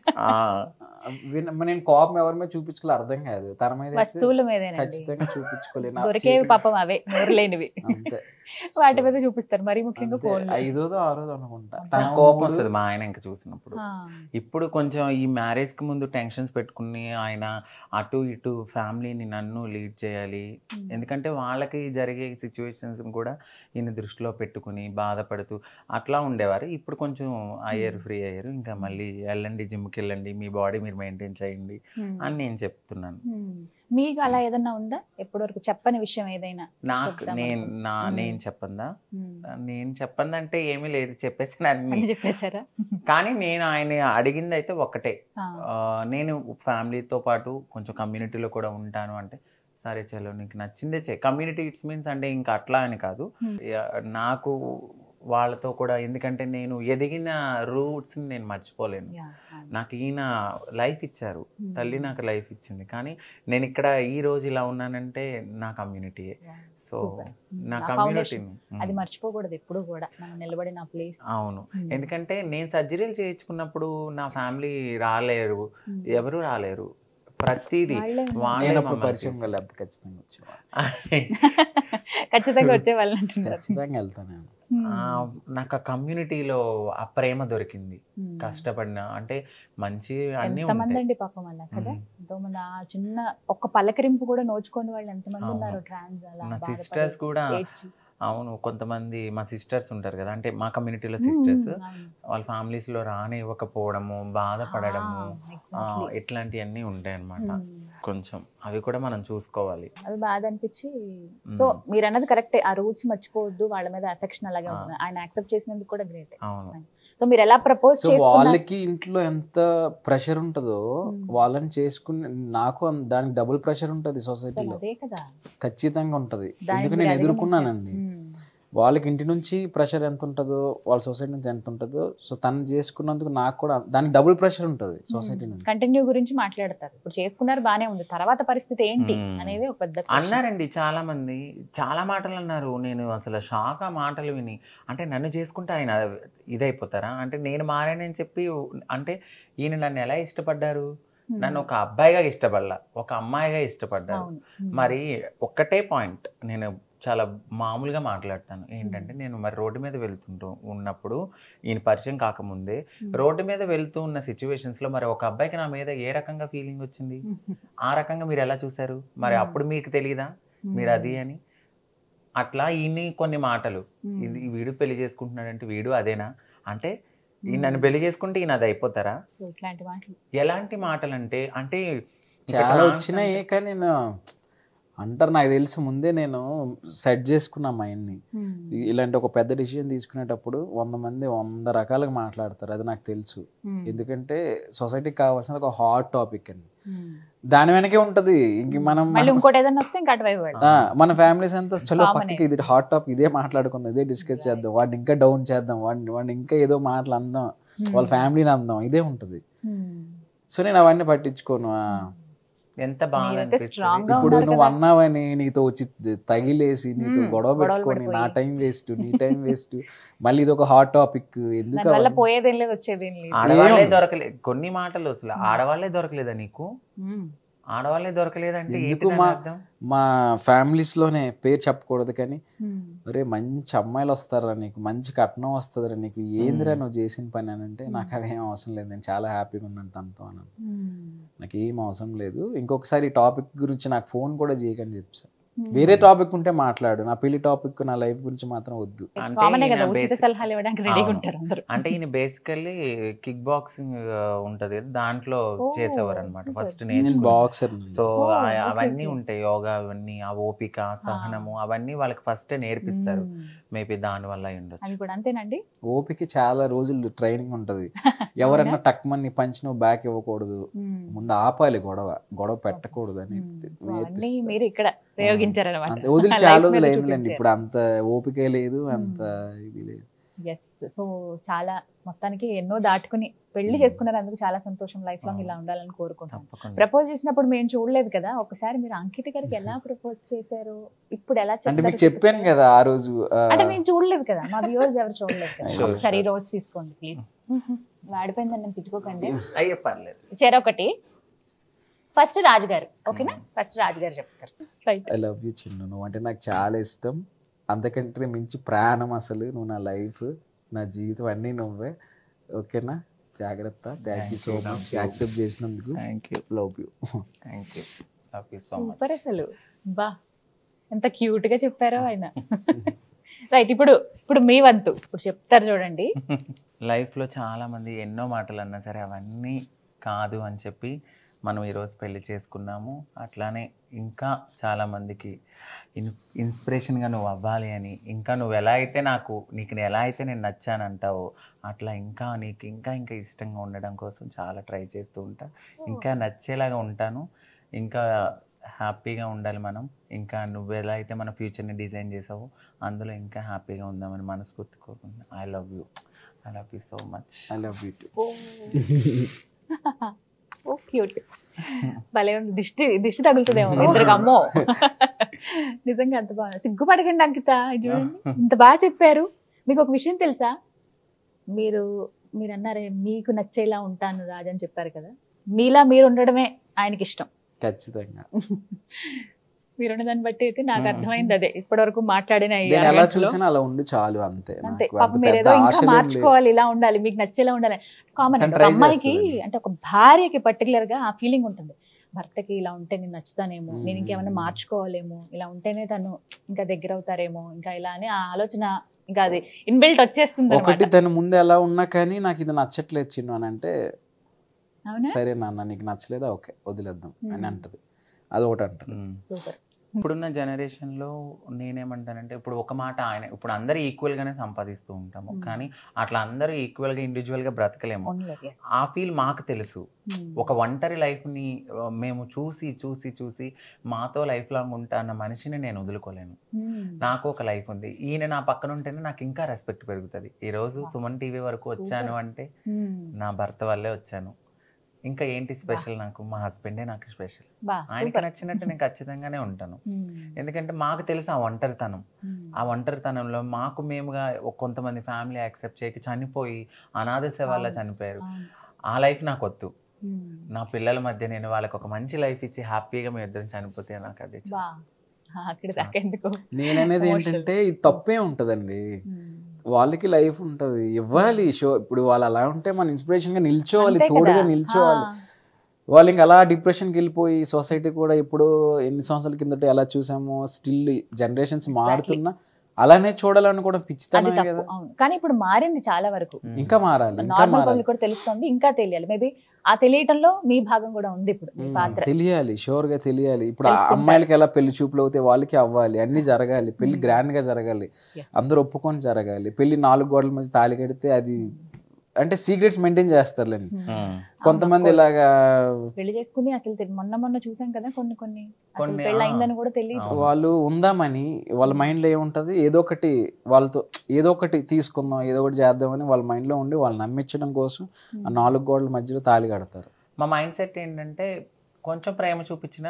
నేను కోపం ఎవరి మీద చూపించుకోలే అర్థం కాదు, తన మీద వస్తువుల మీద ఖచ్చితంగా చూపించుకోలేదు. దొరికేవి పాపం అవే నోరులేనివి, వాటి మీద చూపిస్తారు. మరి ముఖ్యంగా 5వ 6వ అనుకుంటా కోపం వస్తుంది మా ఆయన ఇంకా చూసినప్పుడు. ఇప్పుడు కొంచెం ఈ మ్యారేజ్ కి ముందు టెన్షన్స్ పెట్టుకుని ఆయన అటు ఇటు ఫ్యామిలీని నన్ను లీడ్ చేయాలి, ఎందుకంటే వాళ్ళకి జరిగే సిచ్యువేషన్స్ కూడా ఈయన దృష్టిలో పెట్టుకుని బాధపడుతూ అట్లా ఉండేవారు. ఇప్పుడు కొంచెం అయ్యారు, ఫ్రీ అయ్యారు. ఇంకా మళ్ళీ వెళ్ళండి, జిమ్కి వెళ్ళండి, మీ బాడీ మీరు మెయింటైన్ చేయండి అని నేను చెప్తున్నాను. మీకు అలా ఏదన్నా ఉందా ఎప్పటి వరకు చెప్పని విషయం ఏదైనా? నాకు నేను చెప్పందా? నేను చెప్పందంటే ఏమీ లేదు, చెప్పేసారా? కానీ నేను ఆయన అడిగింది అయితే ఒక్కటే, నేను ఫ్యామిలీతో పాటు కొంచెం కమ్యూనిటీలో కూడా ఉంటాను అంటే సరే చలో నీకు నచ్చిందే చే. కమ్యూనిటీ ఇట్స్ మీన్స్ అంటే ఇంకా అట్లా అని కాదు, నాకు వాళ్ళతో కూడా, ఎందుకంటే నేను ఎదిగిన రూట్స్ని నేను మర్చిపోలేను. నాకు ఈయన లైఫ్ ఇచ్చారు, తల్లి నాకు లైఫ్ ఇచ్చింది, కానీ నేను ఇక్కడ ఈ రోజు ఇలా ఉన్నానంటే నా కమ్యూనిటీయే. సో నా కమ్యూనిటీని అది మర్చిపోకూడదు ఎప్పుడు కూడా, మనం నిలబడిన ప్లేస్. అవును, ఎందుకంటే నేను సర్జరీలు చేయించుకున్నప్పుడు నా ఫ్యామిలీ రాలేరు, ఎవరు రాలేరు, ప్రతిదీ ఖచ్చితంగా వచ్చేవాళ్ళు. నాకు ఆ కమ్యూనిటీలో ఆ ప్రేమ దొరికింది, కష్టపడిన అంటే మంచి అన్ని ఎంతమంది పాపం అలా కదా, ఎంతోమంది ఆ చిన్న ఒక్క పలకరింపు కూడా నోచుకోని వాళ్ళు ఎంతమంది ఉన్నారు ట్రాన్స్. నా సిస్టర్స్ కూడా, అవును, కొంతమంది మా సిస్టర్స్ ఉంటారు కదా, అంటే మా కమ్యూనిటీలో సిస్టర్స్ వాళ్ళ ఫ్యామిలీస్లో రానివ్వకపోవడము, బాధపడము, ఇట్లాంటివన్నీ ఉంటాయి అన్నమాట. కొంచెం అవి కూడా మనం చూసుకోవాలి. అది బాధ అనిపించి, సో మీరు అన్నది కరెక్టే, ఆ రూట్స్ మర్చిపోవద్దు, వాళ్ళ మీద అఫెక్షన్ అలాగే ఉంటుంది. ఆయన యాక్సెప్ట్ చేసినందుకు కూడా గ్రేట్. అవును. సో మీరు ఎలా ప్రపోజ్ చేస్తున్నారు? వాళ్ళకి ఇంట్లో ఎంత ప్రెషర్ ఉంటుందో వాళ్ళని చేసుకుని, నాకు దానికి డబుల్ ప్రెషర్ ఉంటుంది సొసైటీలో. ఖచ్చితంగా ఉంటది, ఎందుకంటే నేను ఎదుర్కొన్నానండి. వాళ్ళకి ఇంటి నుంచి ప్రెషర్ ఎంత ఉంటుందో, వాళ్ళ సొసైటీ నుంచి ఎంత ఉంటుందో, సో తను చేసుకున్నందుకు నాకు కూడా దానికి డబుల్ ప్రెషర్ ఉంటుంది సొసైటీ నుంచి. కంటిన్యూ గురించి మాట్లాడతారు, ఇప్పుడు చేసుకున్నారు బానే ఉంది, తర్వాత పరిస్థితి ఏంటి అనేది ఒక పెద్ద అన్నారండి చాలా మంది, చాలా మాటలు అన్నారు. నేను అసలు షాక్ ఆ మాటలు విని. అంటే నన్ను చేసుకుంటే ఆయన ఇదైపోతారా, అంటే నేను మారానని చెప్పి, అంటే ఈయన నన్ను ఎలా ఇష్టపడ్డారు, నన్ను ఒక అబ్బాయిగా ఇష్టపడలా, ఒక అమ్మాయిగా ఇష్టపడ్డారు. మరి ఒక్కటే పాయింట్ నేను చాలా మామూలుగా మాట్లాడతాను ఏంటంటే, నేను మరి రోడ్డు మీద వెళ్తుంటూ ఉన్నప్పుడు, ఈయన పరిచయం కాకముందే రోడ్డు మీద వెళ్తూ ఉన్న సిచ్యువేషన్స్లో మరి ఒక అబ్బాయికి నా మీద ఏ రకంగా ఫీలింగ్ వచ్చింది, ఆ రకంగా మీరు ఎలా చూసారు, మరి అప్పుడు మీకు తెలియదా మీరు అది అని. అట్లా ఈయన కొన్ని మాటలు, ఇది వీడు పెళ్లి చేసుకుంటున్నాడంటే వీడు అదేనా అంటే, ఈ నన్ను పెళ్లి చేసుకుంటే ఈయన అది అయిపోతారా? ఇట్లాంటి మాటలు ఎలాంటి మాటలు అంటే అంటే చాలా వచ్చినాయి, కానీ నేను అంటారు నాకు తెలిసి ముందే నేను సెట్ చేసుకున్నా మైండ్ని. ఇలాంటి ఒక పెద్ద డిసిజన్ తీసుకునేటప్పుడు 100 మంది 100 రకాలుగా మాట్లాడతారు, అది నాకు తెలుసు. ఎందుకంటే సొసైటీకి కావాల్సిన ఒక హాట్ టాపిక్ అండి, దాని వెనకే ఉంటది. ఇంక మనం మన ఫ్యామిలీస్ అంతా చలో పక్కకి ఇది హాట్ టాపిక్, ఇదే మాట్లాడుకుందాం, ఇదే డిస్కస్ చేద్దాం, వాడిని ఇంకా డౌన్ చేద్దాం, వాడిని ఇంకా ఏదో మాటలు అందాం, వాళ్ళ ఫ్యామిలీని అందాం, ఇదే ఉంటది. సో నేను అవన్నీ పట్టించుకోను. ఎంత బాగా అనిపిస్తుంది. ఇప్పుడు నువ్వు అన్నావని నీతో వచ్చి తగిలేసి నీతో గొడవ పెట్టుకొని నా టైం వేస్ట్, నీ టైం వేస్ట్, మళ్ళీ ఇది ఒక హాట్ టాపిక్ ఎందుకు? ఆడవాళ్ళే దొరకలేదు, కొన్ని మాటలు అసలు ఆడవాళ్ళే దొరకలేదా నీకు? ఆడవాళ్ళే దొరకలేదంటే ఎందుకు? మా ఫ్యామిలీస్ లోనే పేరు చెప్పకూడదు కానీ ఒరే మంచి అమ్మాయిలు వస్తారా నీకు, మంచి కట్నం వస్తుందిరా నీకు, ఏందిరా నువ్వు చేసిన పని అని అంటే నాకు అవేం అవసరం లేదు, నేను చాలా హ్యాపీగా ఉన్నాను తనతో అన్నాను. నాకు ఏం అవసరం లేదు, ఇంకొకసారి ఈ టాపిక్ గురించి నాకు ఫోన్ కూడా చేయకని చెప్పాను. వేరే టాపిక్ ఉంటే మాట్లాడు, నా పెళ్లి టాపిక్ నా లైఫ్ గురించి మాత్రం వద్దు. అంటే ఈయన బేసికల్లీ కిక్ బాక్సింగ్ ఉంటది కదా, దాంట్లో చేసేవారు అనమాట ఫస్ట్. నేను బాక్సర్, సో అవన్నీ ఉంటాయి, యోగా అవన్నీ, ఆ ఓపిక సహనము అవన్నీ వాళ్ళకి ఫస్ట్ నేర్పిస్తారు. మేబీ దాని వల్ల ఉండొచ్చు. అంతేనండి, ఓపిక చాలా రోజులు ట్రైనింగ్ ఉంటది. ఎవరన్నా టక్మని పంచి నువ్వు బ్యాక్ ఇవ్వకూడదు, ముందు ఆపాలి, గొడవ పెట్టకూడదు అని వదిలి చాలా రోజులు అయిందిలేండి, ఇప్పుడు అంత ఓపిక లేదు, అంత ఇది లేదు. సో చాలా మొత్తానికి ఎన్నో దాటుకుని పెళ్లి చేసుకున్నారు, అందుకు చాలా సంతోషం. లైఫ్ లాంగ్ ఇలా ఉండాలని కోరుకుంటున్నాం. ప్రపోజ్ చేసినప్పుడు మేము చూడలేదు కదా, ఒకసారి మీరు అంకిత గారికి ఎలా ప్రపోజ్ చేశారు, ఇప్పుడు ఎలా చెప్పాను కదా ఆ రోజు, అంటే మేము చూడలేదు కదా, మా వ్యూవర్స్ ఎవరు చూడలేదు కదా, ఒకసారి ఈ రోజు తీసుకోండి ప్లీజ్. వాడిపోయిందని నేను తిట్టుకోకండి, అయ్యే పర్లేదు. చెరొకటి. ఫస్ట్ రాజు గారు, ఓకేనా? ఫస్ట్ రాజు గారు చెప్తారు. ఐ లవ్ యూ చిన్ను, నువ్వు అంటే నాకు చాలా ఇష్టం, అంతకంటే మించి ప్రాణం, అసలు నువ్వు నా లైఫ్, నా జీవితం అన్నీ నువ్వే, ఓకేనా? జాగ్రత్త. Thank you so much accept చేసినందుకు. Thank you. Love you. Thank you. Love you so much. Super అసలు, బా ఎంత క్యూట్ గా చెప్పారో ఆయన. రైట్, ఇప్పుడు మీ వంతు, ఇప్పుడు చెప్తారు చూడండి. లైఫ్లో చాలా మంది ఎన్నో మాటలు అన్నా సరే అవన్నీ కాదు అని చెప్పి మనం ఈరోజు పెళ్లి చేసుకున్నాము. అట్లానే ఇంకా చాలామందికి ఇన్స్పిరేషన్గా నువ్వు అవ్వాలి అని, ఇంకా నువ్వు ఎలా అయితే నీకు ఎలా అయితే నేను నచ్చానంటావో అట్లా ఇంకా నీకు ఇంకా ఇష్టంగా ఉండడం కోసం చాలా ట్రై చేస్తూ ఉంటా, ఇంకా నచ్చేలాగా ఉంటాను, ఇంకా హ్యాపీగా ఉండాలి మనం, ఇంకా నువ్వు ఎలా అయితే మన ఫ్యూచర్ని డిజైన్ చేసావో అందులో ఇంకా హ్యాపీగా ఉందామని మనస్ఫూర్తి కోరుకుంటున్నాను. I love you so much. I love you too. Oh cute, భలే ఉంది. దిష్టి తగులుతుందేమో ఇద్దరికి, అమ్మో నిజంగా అంత బాగా. సిగ్గుపడకండి అంకిత, చూడండి ఇంత బాగా చెప్పారు. మీకు ఒక విషయం తెలుసా, మీరు అన్నారే మీకు నచ్చేలా ఉంటాను రాజు అని చెప్పారు కదా, మీలా మీరు ఉండడమే ఆయనకి ఇష్టం. ఖచ్చితంగా మీరున్న దాన్ని బట్టి అయితే నాకు అర్థమైంది అదే. ఇప్పటి వరకు మాట్లాడిన ఎలా చూసినా అలా ఉండి చాలు, అంతే. మీరు ఏదో ఇంకా మార్చుకోవాలి, ఇలా ఉండాలి, మీకు నచ్చేలా ఉండాలి. కామన్ అమ్మాయికి, అంటే ఒక భార్యకి పర్టికులర్ గా ఆ ఫీలింగ్ ఉంటుంది, భర్తకి ఇలా ఉంటే నేను నచ్చుతానేమో, నేను ఇంకేమైనా మార్చుకోవాలేమో, ఇలా ఉంటేనే తను ఇంకా దగ్గర అవుతారేమో, ఇంకా ఇలా అని ఆ ఆలోచన ఇంకా అది ఇన్బిల్ట్ వచ్చేస్తుంది. ఒకటి తన ముందు ఎలా ఉన్నా కానీ నాకు ఇది నచ్చట్లేదు చిన్ను అని అంటే, సరే నాన్న నీకు నచ్చలేదా, ఓకే వదిలేద్దాం అని అంటది, అది ఒకటి అంటది. ఇప్పుడున్న జనరేషన్లో నేనేమంటానంటే, ఇప్పుడు ఒక మాట ఆయన, ఇప్పుడు అందరూ ఈక్వల్గానే సంపాదిస్తూ ఉంటాము, కానీ అట్లా అందరూ ఈక్వల్గా ఇండివిజువల్గా బ్రతకలేము. ఆ ఫీల్ మాకు తెలుసు. ఒక ఒంటరి లైఫ్ని మేము చూసి మాతో లైఫ్ లాంగ్ ఉంటా అన్న మనిషిని నేను వదులుకోలేను. నాకు ఒక లైఫ్ ఉంది, ఈయన నా పక్కన ఉంటేనే నాకు ఇంకా రెస్పెక్ట్ పెరుగుతుంది. ఈరోజు సుమన్ టీవీ వరకు వచ్చాను అంటే నా భర్త వల్లే వచ్చాను. ఇంకా ఏంటి స్పెషల్, నాకు మా హస్బెండే నాకు స్పెషల్. ఆయనకి నచ్చినట్టు నేను ఖచ్చితంగానే ఉంటాను, ఎందుకంటే మాకు తెలుసు ఆ ఒంటరితనం. ఆ ఒంటరితనంలో మేముగా కొంతమంది ఫ్యామిలీ యాక్సెప్ట్ చేయక చనిపోయి అనాథ సేవల్లో చనిపోయారు. ఆ లైఫ్ నాకు వద్దు. నా పిల్లల మధ్య నేను వాళ్ళకి ఒక మంచి లైఫ్ ఇచ్చి హ్యాపీగా మేము ఇద్దరం చనిపోతే నాకు అది. నేననేది ఏంటంటే ఇది తప్పే ఉంటదండి, వాళ్ళకి లైఫ్ ఉంటుంది, ఇవ్వాలి షో. ఇప్పుడు వాళ్ళు అలా ఉంటే మన ఇన్స్పిరేషన్గా నిల్చోవాలి, తోడుగా నిల్చోవాలి. వాళ్ళు ఇంకా అలా డిప్రెషన్కి వెళ్ళిపోయి సొసైటీ కూడా ఇప్పుడు ఎన్ని సంవత్సరాల కిందట ఎలా చూసామో, స్టిల్ జనరేషన్స్ మారుతున్నా అలానే చూడాలని కూడా అది పిచ్చితనమే తప్పు. కదా. అవును, కానీ ఇప్పుడు మారింది చాలా వరకు. ఇంకా మారాలి, ఇంకా నార్మల్ మారాలి. పబ్లిక్ కూడా తెలుస్తుంది, ఇంకా తెలియాలి. మేబీ ఆ తెలియటంలో మీ భాగం కూడా ఉంది ఇప్పుడు, మీ పాత్ర. తెలియాలి, షూర్ గా తెలియాలి. ఇప్పుడు ఆ తెలుసుకుంటారు. అమ్మాయిలకి ఎలా పెళ్లి చూపులు అవుతాయి వాళ్ళకి అవ్వాలి, అన్ని జరగాలి, పెళ్లి గ్రాండ్ గా జరగాలి, Yes. అందరూ ఒప్పుకొని జరగాలి. పెళ్లి 4 గోడల మధ్య తాళి కడితే అది అంటే సీక్రెట్స్ మెయింటైన్ చేస్తారులేండి. కొంతమంది ఇలాగా పెళ్లి చేసుకుని అసలు మొన్న చూసాం కదా కొన్ని కొన్ని, పెళ్లి అయిందని కూడా తెలియదు. వాళ్ళు ఉందామని వాళ్ళ మైండ్ లో ఏముంటది, ఏదో ఒకటి వాళ్ళతో ఏదో ఒకటి తీసుకుందాం, ఏదో ఒకటి చేద్దామని వాళ్ళ మైండ్ లో ఉండి వాళ్ళు నమ్మించడం కోసం ఆ 4 గోడల మధ్యలో తాళి కడతారు. మా మైండ్ సెట్ ఏంటంటే కొంచెం ప్రేమ చూపించినా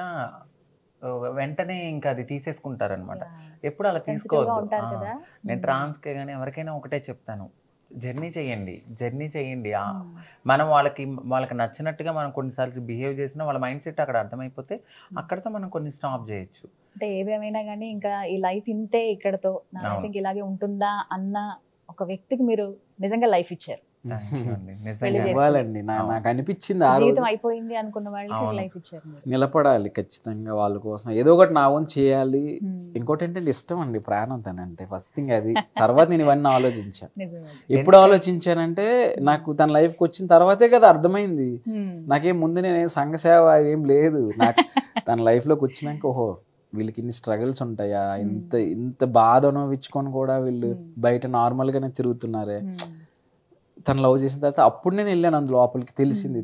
వెంటనే ఇంకా అది తీసేసుకుంటారనమాట. ఎప్పుడు అలా Sensitive గా తీసుకోవద్దు. ఉంటారు కదా. నేను ట్రాన్స్కే కానీ ఎవరికైనా ఒకటే చెప్తాను, జర్నీ చేయండి. మనం వాళ్ళకి నచ్చినట్టుగా మనం కొన్నిసార్లు బిహేవ్ చేసినా వాళ్ళ మైండ్ సెట్ అక్కడ అర్థమైపోతే అక్కడతో మనం కొన్ని స్టాప్ చేయొచ్చు. అంటే ఏదేమైనా కానీ ఇంకా ఈ లైఫ్ ఇంతే ఇక్కడతో, నా లైఫ్ ఇంక ఇలాగే ఉంటుందా అన్న ఒక వ్యక్తికి మీరు నిజంగా లైఫ్ ఇచ్చారు. Thank you అండి. పెళ్లి నిజంగా చేసుకుని. ఇవ్వాలండి. నాకు అనిపించింది ఆ రోజు జీవితం అయిపోయింది అనుకున్న వాళ్ళకి అవును. లైఫ్ ఇచ్చారు మీరు. నిలబడాలి ఖచ్చితంగా వాళ్ళ కోసం, ఏదో ఒకటి నా ఓన్ చేయాలి. ఇంకోటి ఏంటంటే ఇష్టం అండి, ప్రాణం తనంటే ఫస్ట్ థింగ్ అది. తర్వాత నేను ఇవన్నీ ఆలోచించాను. నిజమే. ఎప్పుడు ఆలోచించానంటే నాకు తన లైఫ్కి వచ్చిన తర్వాతే కదా అర్థమైంది. నాకేం ముందు నేను సంఘ సేవ ఏం లేదు. నాకు తన లైఫ్లోకి వచ్చినాక ఓహో వీళ్ళకి ఇన్ని స్ట్రగుల్స్ ఉంటాయా, ఇంత బాధ అనుభవించుకొని కూడా వీళ్ళు బయట నార్మల్గానే తిరుగుతున్నారే. తను లవ్ చేసిన తర్వాత అప్పుడు నేను వెళ్ళాను అందులో లోపలికి, తెలిసింది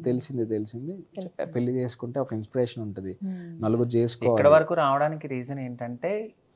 పెళ్లి చేసుకుంటే ఒక ఇన్స్పిరేషన్ ఉంటుంది, నలుగురు ఇక్కడ చేసుకోవాలి. వరకు రావడానికి రీజన్ ఏంటంటే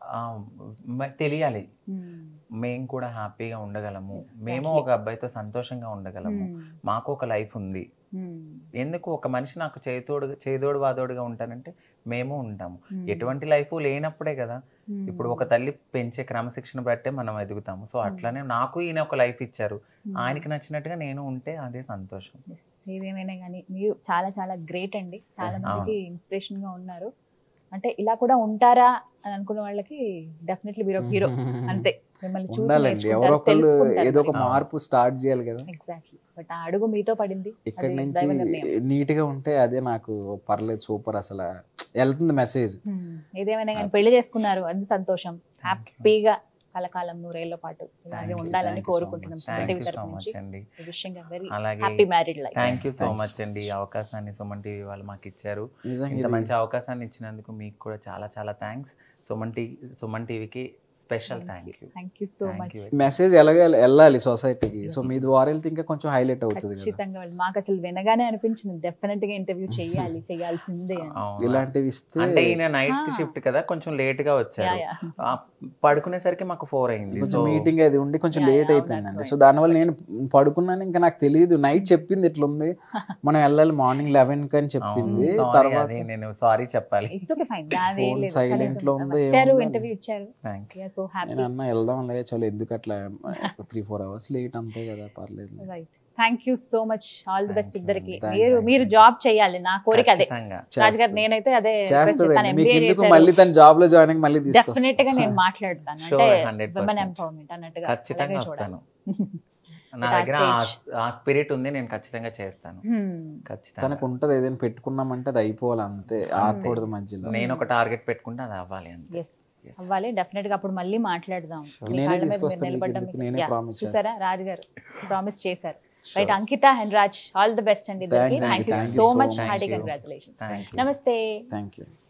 తెలియాలి మేము కూడా హ్యాపీగా ఉండగలము, మేము ఒక అబ్బాయితో సంతోషంగా ఉండగలము, మాకు ఒక లైఫ్ ఉంది. ఎందుకు ఒక మనిషి నాకు చేదోడు వాదోడుగా ఉంటానంటే మేము ఉంటాము. ఎటువంటి లైఫ్ లేనప్పుడే కదా ఇప్పుడు ఒక తల్లి పెంచే క్రమశిక్షణ బట్టే మనం ఎదుగుతాము. సో అట్లానే నాకు ఈయన ఒక లైఫ్ ఇచ్చారు, ఆయనకి నచ్చినట్టుగా నేను ఉంటే అదే సంతోషం. ఏదేమైనా కానీ మీరు చాలా చాలా గ్రేట్ అండి, చాలా మందికి ఇన్స్పిరేషన్ గా ఉన్నారు. అంటే ఇలా కూడా ఉంటారా అని అనుకున్న వాళ్ళకి డెఫినెట్లీ మీరు ఒక హీరో అంతే. మిమ్మల్ని చూసి ఉండాలండి, ఎవరో ఒకళ్ళు ఏదో ఒక మార్పు స్టార్ట్ చేయాలి కదా. ఎగ్జాక్ట్లీ. బట్ ఆ అడుగు మీతో పడింది, ఇక్కడ అది నుంచి దైవ నిర్ణయం. నీట్ గా ఉంటే అదే నాకు పర్లేదు, సూపర్, అసలు వెళ్తుంది మెసేజ్. ఏదేమైనా కానీ పెళ్లి చేసుకున్నారు, అది సంతోషం. హ్యాపీగా కలకాలం 100 ఏళ్ల పాటు ఇలాగే ఉండాలని కోరుకుంటున్నాం. థ్యాంక్ యూ సో మచ్ అండి. అలాగే happy married life. Thank you so much అండి. ఈ అవకాశాన్ని సుమన్ టీవీ వాళ్ళు మాకు ఇచ్చారు. ఇంత మంచి అవకాశాన్ని ఇచ్చినందుకు మీకు కూడా చాలా చాలా థ్యాంక్స్. సుమన్ టీవీకి special thank you. Thank you so much. Message ఎలాగ వెళ్ళాలి సొసైటీకి, సో మీ ద్వారా వెళ్తే ఇంకా కొంచెం హైలైట్ అవుతుంది కదా. ఖచ్చితంగా మాకు అసలు వినగానే అనిపించింది డెఫినెట్ గా ఇంటర్వ్యూ చేయాల్సిందే అని. ఇలాంటివి ఇస్తే అంటే ఈయన నైట్ షిఫ్ట్ కదా, కొంచెం లేట్ గా వచ్చారు. పడుకునేసరికి మాకు 4 అయింది. కొంచెం మీటింగ్ అది ఉండి కొంచెం లేట్ అయిపోయిందండి. సో దానివల్ల నేను పడుకున్నాను, ఇంకా నాకు తెలియదు. నైట్ చెప్పింది ఇట్లా ఉంది, మనం వెళ్ళాలి మార్నింగ్ 11 అని చెప్పింది. తర్వాత నేను సారీ చెప్పాలి. సైలెంట్ లో ఉంది. ఇంటర్వ్యూ ఇచ్చారు. So happy. నేను అన్న వెళ్దాం లే, చలో ఎందుకు అట్లా 3-4 అవర్స్ లేట్ అంతే కదా, పర్లేదు. Right. Thank you so much. All the best ఇద్దరికి. మీరు జాబ్ చేయాలి, నా కోరిక అదే. రాజు గారు నేనైతే అదే చేస్తాను. మీకు ఎందుకు మళ్ళీ తన జాబ్ లో జాయిన్ మళ్ళీ డెఫినెట్ గా నేను మాట్లాడతాను. అంటే విమెన్ ఎంపవర్మెంట్ అన్నట్టుగా ఖచ్చితంగా వస్తాను. నా దగ్గర ఆ స్పిరిట్ ఉంది, నేను ఖచ్చితంగా చేస్తాను. ఖచ్చితంగా తనకు ఉంటది, ఏదైనా పెట్టుకున్నామంటే అది అయిపోవాలి అంతే, ఆగకూడదు మధ్యలో. నేను ఒక టార్గెట్ పెట్టుకుంటే అది అవ్వాలి అంతే. అవ్వాలి డెఫినెట్ గా. అప్పుడు మళ్ళీ మాట్లాడదాం. చూసారా రాజు గారు ప్రామిస్ చేశారు. Right. Ankita and Raj, all the best అండి. Thank you so much. Hearty congratulations. Namaste. Thank you.